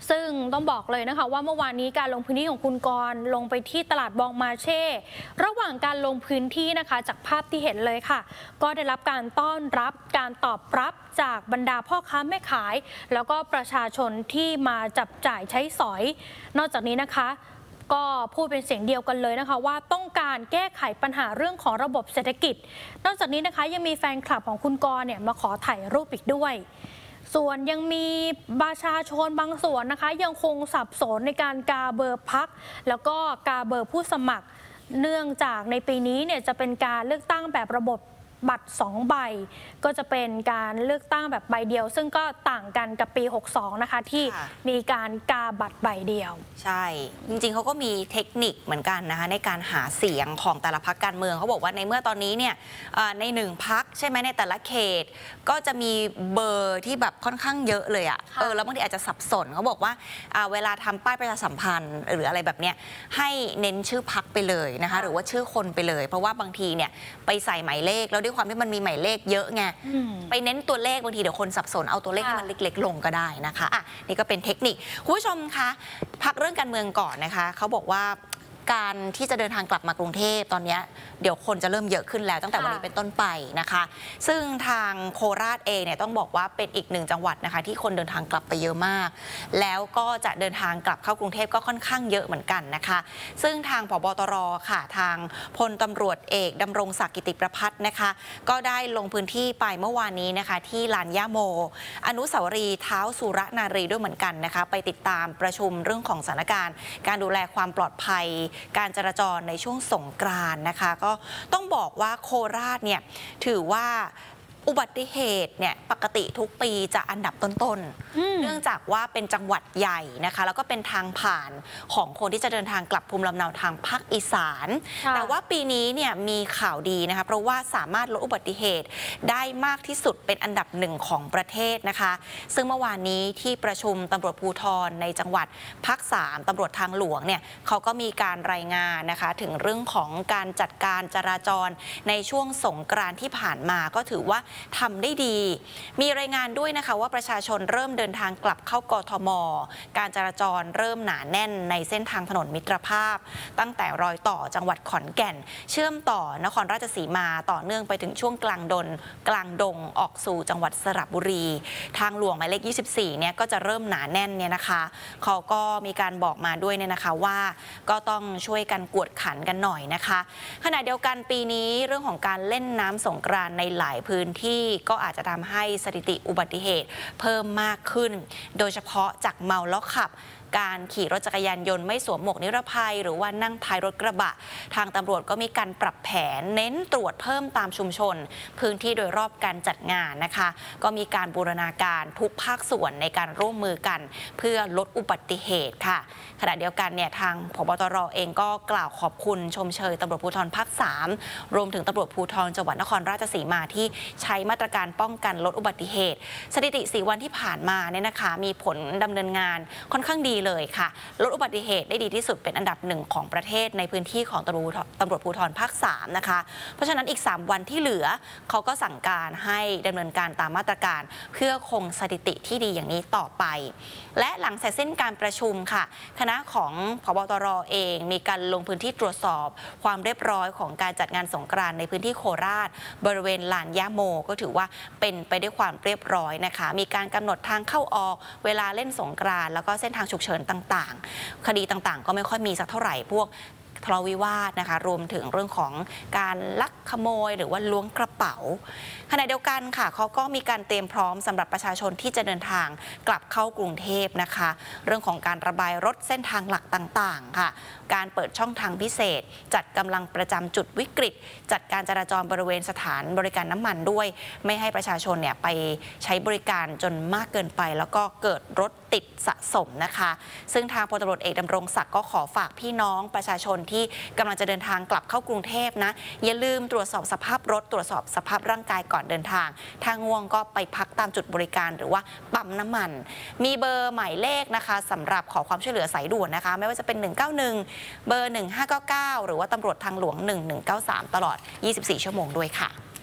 B: ซึ่งต้องบอกเลยนะคะว่าเมื่อวานนี้การลงพื้นที่ของคุณกรณ์ลงไปที่ตลาดบองมาเช่ ระหว่างการลงพื้นที่นะคะจากภาพที่เห็นเลยค่ะก็ได้รับการต้อนรับการตอบรับจากบรรดาพ่อค้าแม่ขายแล้วก็ประชาชนที่มาจับจ่ายใช้สอย นอกจากนี้นะคะก็พูดเป็นเสียงเดียวกันเลยนะคะว่าต้องการแก้ไขปัญหาเรื่องของระบบเศรษฐกิจนอกจากนี้นะคะยังมีแฟนคลับของคุณกรณ์เนี่ยมาขอถ่ายรูปอีกด้วยส่วนยังมีประชาชนบางส่วนนะคะยังคงสับสนในการกาเบอร์พรรคแล้วก็กาเบอร์ผู้สมัครเนื่องจากในปีนี้เนี่ยจะเป็นการเลือกตั้งแบบระบบบัตรสองใบก็จะเป็นการเลือกตั้งแบบใบเดียวซึ่งก็ต่างกันกับปีหกสิบสองนะคะที่มีการกาบัตรใบเดียว
A: ใช่จริงๆเขาก็มีเทคนิคเหมือนกันนะคะในการหาเสียงของแต่ละพรรคการเมืองเขาบอกว่าในเมื่อตอนนี้เนี่ยในหนึ่งพรรคใช่ไหมในแต่ละเขตก็จะมีเบอร์ที่แบบค่อนข้างเยอะเลยอะเออแล้วบางทีอาจจะสับสนเขาบอกว่าเวลาทำป้ายประชาสัมพันธ์หรืออะไรแบบเนี้ยให้เน้นชื่อพรรคไปเลยนะคะหรือว่าชื่อคนไปเลยเพราะว่าบางทีเนี่ยไปใส่หมายเลขแล้วด้วยความที่มันมีหมายเลขเยอะไงไปเน้นตัวเลขบางทีเดี๋ยวคนสับสนเอาตัวเลขให้มันเล็กๆลงก็ได้นะคะอ่ะนี่ก็เป็นเทคนิคคุณผู้ชมคะพักเรื่องการเมืองก่อนนะคะเขาบอกว่าการที่จะเดินทางกลับมากรุงเทพตอนนี้เดี๋ยวคนจะเริ่มเยอะขึ้นแล้วตั้งแต่วันนี้เป็นต้นไปนะคะซึ่งทางโคราชเองเนี่ยต้องบอกว่าเป็นอีกหนึ่งจังหวัดนะคะที่คนเดินทางกลับไปเยอะมากแล้วก็จะเดินทางกลับเข้ากรุงเทพก็ค่อนข้างเยอะเหมือนกันนะคะซึ่งทางผบ.ตร.ค่ะทางพลตำรวจเอกดำรงศักดิ์กิติประภัสนะคะก็ได้ลงพื้นที่ไปเมื่อวานนี้นะคะที่ลานย่าโมอนุสาวรีย์เท้าสุรนารีด้วยเหมือนกันนะคะไปติดตามประชุมเรื่องของสถานการณ์การดูแลความปลอดภัยการจราจรในช่วงสงกรานต์นะคะก็ต้องบอกว่าโคราชเนี่ยถือว่าอุบัติเหตุเนี่ยปกติทุกปีจะอันดับต้นๆเนื่องจากว่าเป็นจังหวัดใหญ่นะคะแล้วก็เป็นทางผ่านของคนที่จะเดินทางกลับภูมิลำเนาทางภาคอีสานแต่ว่าปีนี้เนี่ยมีข่าวดีนะคะเพราะว่าสามารถลดอุบัติเหตุได้มากที่สุดเป็นอันดับหนึ่งของประเทศนะคะซึ่งเมื่อวานนี้ที่ประชุมตำรวจภูธรในจังหวัดภาคสามตำรวจทางหลวงเนี่ยเขาก็มีการรายงานนะคะถึงเรื่องของการจัดการจราจรในช่วงสงกรานต์ที่ผ่านมาก็ถือว่าทำได้ดีมีรายงานด้วยนะคะว่าประชาชนเริ่มเดินทางกลับเข้ากทม.การจราจรเริ่มหนาแน่นในเส้นทางถนนมิตรภาพตั้งแต่รอยต่อจังหวัดขอนแก่นเชื่อมต่อนครราชสีมาต่อเนื่องไปถึงช่วงกลางดนกลางดงออกสู่จังหวัดสระบุรีทางหลวงหมายเลขยี่สิบสี่เนี่ยก็จะเริ่มหนาแน่นเนี่ยนะคะเขาก็มีการบอกมาด้วยเนี่ยนะคะว่าก็ต้องช่วยกันกวดขันกันหน่อยนะคะขณะเดียวกันปีนี้เรื่องของการเล่นน้ำสงกรานต์ในหลายพื้นที่ก็อาจจะทำให้สถิติอุบัติเหตุเพิ่มมากขึ้นโดยเฉพาะจากเมาแล้วขับการขี่รถจักรยานยนต์ไม่สวมหมวกนิรภัยหรือว่านั่งท้ายรถกระบะทางตำรวจก็มีการปรับแผนเน้นตรวจเพิ่มตามชุมชนพื้นที่โดยรอบการจัดงานนะคะก็มีการบูรณาการทุกภาคส่วนในการร่วมมือกันเพื่อลดอุบัติเหตุค่ะขณะเดียวกันเนี่ยทางผบ.ตร.เองก็กล่าวขอบคุณชมเชยตำรวจภูธรภาคสามรวมถึงตำรวจภูธรจังหวัดนครราชสีมาที่ใช้มาตรการป้องกันลดอุบัติเหตุสถิติสี่วันที่ผ่านมาเนี่ยนะคะมีผลดำเนินงานค่อนข้างดีเลยค่ะลดอุบัติเหตุได้ดีที่สุดเป็นอันดับหนึ่งของประเทศในพื้นที่ของตำรวจตำรวจภูธรภาคสามนะคะเพราะฉะนั้นอีกสามวันที่เหลือเขาก็สั่งการให้ดำเนินการตามมาตรการเพื่อคงสถิติที่ดีอย่างนี้ต่อไปและหลังเสร็จสิ้นการประชุมค่ะคณะของผบ.ตร.เองมีการลงพื้นที่ตรวจสอบความเรียบร้อยของการจัดงานสงกรานต์ในพื้นที่โคราชบริเวณลานย่าโมก็ถือว่าเป็นไปด้วยความเรียบร้อยนะคะมีการกำหนดทางเข้าออกเวลาเล่นสงกรานต์แล้วก็เส้นทางฉุกเฉินต่างๆคดีต่างๆก็ไม่ค่อยมีสักเท่าไหร่พวกทะเลาะวิวาทนะคะรวมถึงเรื่องของการลักขโมยหรือว่าล้วงกระเป๋าขณะเดียวกันค่ะเขาก็มีการเตรียมพร้อมสำหรับประชาชนที่จะเดินทางกลับเข้ากรุงเทพนะคะเรื่องของการระบายรถเส้นทางหลักต่างๆค่ะการเปิดช่องทางพิเศษจัดกำลังประจำจุดวิกฤตจัดการจราจรบริเวณสถานบริการน้ำมันด้วยไม่ให้ประชาชนเนี่ยไปใช้บริการจนมากเกินไปแล้วก็เกิดรถติดสะสมนะคะซึ่งทางพลตำรวจเอกดำรงศักดิ์ก็ขอฝากพี่น้องประชาชนที่กำลังจะเดินทางกลับเข้ากรุงเทพนะอย่าลืมตรวจสอบสภาพรถตรวจสอบสภาพร่างกายก่อนเดินทางถ้าง่วงก็ไปพักตามจุดบริการหรือว่าปั๊มน้ำมันมีเบอร์หมายเลขนะคะสำหรับขอความช่วยเหลือสายด่วนนะคะไม่ว่าจะเป็นหนึ่งเก้าหนึ่งเบอร์หนึ่งห้าเก้าเก้าหรือว่าตำรวจทางหลวงหนึ่งหนึ่งเก้าสามตลอดยี่สิบสี่ชั่วโมงด้วยค่ะ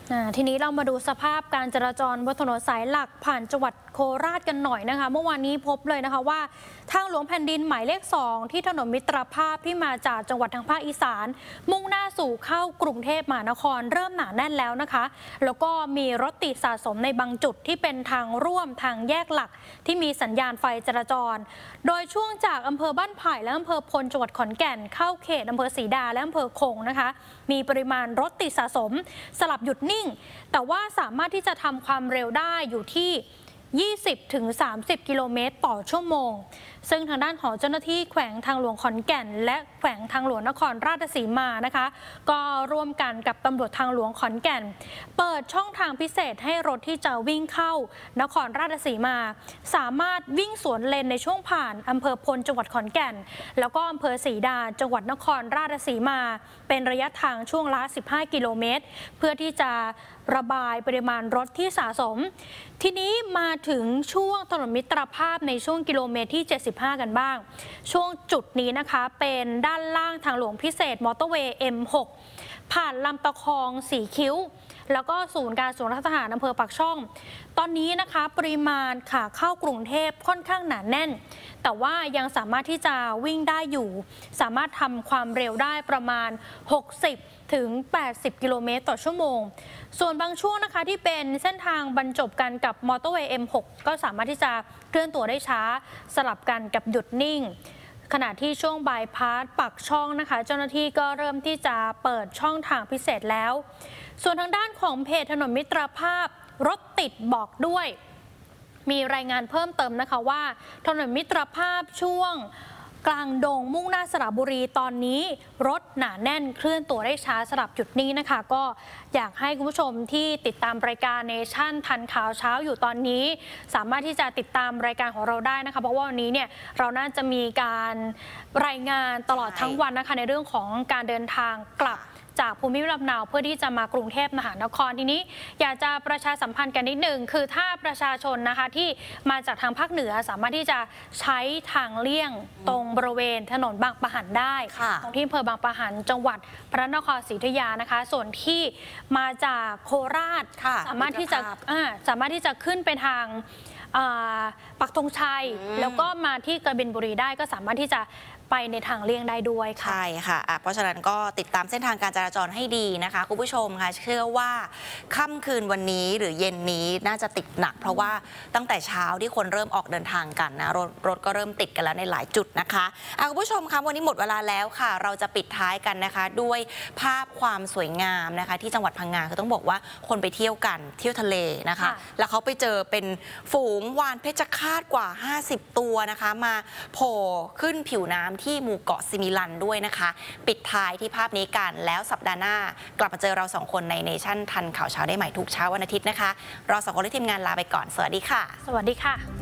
B: ทีนี้เรามาดูสภาพการจราจรบนถนนสายหลักผ่านจังหวัดโคราชกันหน่อยนะคะเมื่อวานนี้พบเลยนะคะว่าทางหลวงแผ่นดินหมายเลขสองที่ถนนมิตรภาพที่มาจากจังหวัดทางภาคอีสานมุ่งหน้าสู่เข้ากรุงเทพมหานครเริ่มหนาแน่นแล้วนะคะแล้วก็มีรถติดสะสมในบางจุดที่เป็นทางร่วมทางแยกหลักที่มีสัญญาณไฟจราจรโดยช่วงจากอำเภอบ้านไผ่และอำเภอพลจังหวัดขอนแก่นเข้าเขตอำเภอศรีดาและอำเภอคงนะคะมีปริมาณรถติดสะสมสลับหยุดนิ่งแต่ว่าสามารถที่จะทำความเร็วได้อยู่ที่ยี่สิบถึงสามสิบ กิโลเมตรต่อชั่วโมงซึ่งทางด้านของเจ้าหน้าที่แขวงทางหลวงขอนแก่นและแขวงทางหลวงนครราชสีมานะคะก็ร่วมกันกับตำรวจทางหลวงขอนแก่นเปิดช่องทางพิเศษให้รถที่จะวิ่งเข้านครราชสีมาสามารถวิ่งสวนเลนในช่วงผ่านอำเภอพลจังหวัดขอนแก่นแล้วก็อำเภอศรีดาจังหวัดนครราชสีมาเป็นระยะทางช่วงละสิบห้ากิโลเมตรเพื่อที่จะระบายปริมาณรถที่สะสมทีนี้มาถึงช่วงถนนมิตรภาพในช่วงกิโลเมตรที่เจ็ดสิบห้ากันบ้างช่วงจุดนี้นะคะเป็นด้านล่างทางหลวงพิเศษมอเตอร์เวย์ เอ็ม หก ผ่านลำตะคองสีคิ้วแล้วก็ศูนย์การสวนทหารอำเภอปากช่องตอนนี้นะคะปริมาณขาเข้ากรุงเทพค่อนข้างหนาแน่นแต่ว่ายังสามารถที่จะวิ่งได้อยู่สามารถทำความเร็วได้ประมาณหกสิบถึงแปดสิบกิโลเมตรต่อชั่วโมงส่วนบางช่วงนะคะที่เป็นเส้นทางบรรจบกันกับมอเตอร์เวย์ เอ็ม หก ก็สามารถที่จะเคลื่อนตัวได้ช้าสลับกันกับหยุดนิ่งขณะที่ช่วงบายพาสปากช่องนะคะเจ้าหน้าที่ก็เริ่มที่จะเปิดช่องทางพิเศษแล้วส่วนทางด้านของเพจถนนมิตรภาพรถติดบอกด้วยมีรายงานเพิ่มเติมนะคะว่าถนนมิตรภาพช่วงกลางดงมุ่งหน้าสระบุรีตอนนี้รถหนาแน่นเคลื่อนตัวได้ช้าสลับจุดนี้นะคะก็อยากให้คุณผู้ชมที่ติดตามรายการเนชั่นทันข่าวเช้าอยู่ตอนนี้สามารถที่จะติดตามรายการของเราได้นะคะเพราะว่าวันนี้เนี่ยเราน่าจะมีการรายงานตลอดทั้งวันนะคะในเรื่องของการเดินทางกลับจากภูมิลำเนาเพื่อที่จะมากรุงเทพมหานครทีนี้อยากจะประชาสัมพันธ์กันนิดหนึ่งคือถ้าประชาชนนะคะที่มาจากทางภาคเหนือสามารถที่จะใช้ทางเลี่ยงตรงบริเวณถนนบางปะหันได้ตรงที่อำเภอบางปะหันจังหวัดพระนครศรีอยุธยานะคะส่วนที่มาจากโคราชสามารถที่จะสามารถที่จะขึ้นไปทางปักธงชัยแล้วก็มาที่กบินบุรีได้ก็สามารถที่จะไปในทางเลี่ยงได้ด้วยค่ะใช่ค่ะเพราะฉะนั้นก็ติดตามเส้นทางการจราจรให้ดีนะคะคุณผู้ชมค่ะเชื่อว่าค่ำคืนวันนี้หรือเย็นนี้น่าจะติดหนักเพราะว่าตั้งแต่เช้าที่คนเริ่มออกเดินทางกันนะรถรถก็เริ่มติดกันแล้วในหลายจุดนะคะคุณผู้ชมคะวันนี้หมดเวลาแล้วค่ะเราจะปิดท้ายกันนะคะด้วยภาพความสวยงามนะคะที่จังหวัดพังงาคือต้องบอกว่าคนไปเที่ยวกันเที่ยวทะเลนะคะแล้วเขาไปเจอเป็นฝูงวาฬเพชฌฆาตกว่าห้าสิบตัวนะคะมาโผล่ขึ้นผิวน้ำที่หมู่เกาะซิมิลันด้วยนะคะปิดท้ายที่ภาพนี้กันแล้วสัปดาห์หน้ากลับมาเจอเราสองคนในเนชั่นทันข่าวเช้าได้ใหม่ทุกเช้าวันอาทิตย์นะคะเราสองคนและทีมงานลาไปก่อนสวัสดีค่ะสวัสดีค่ะ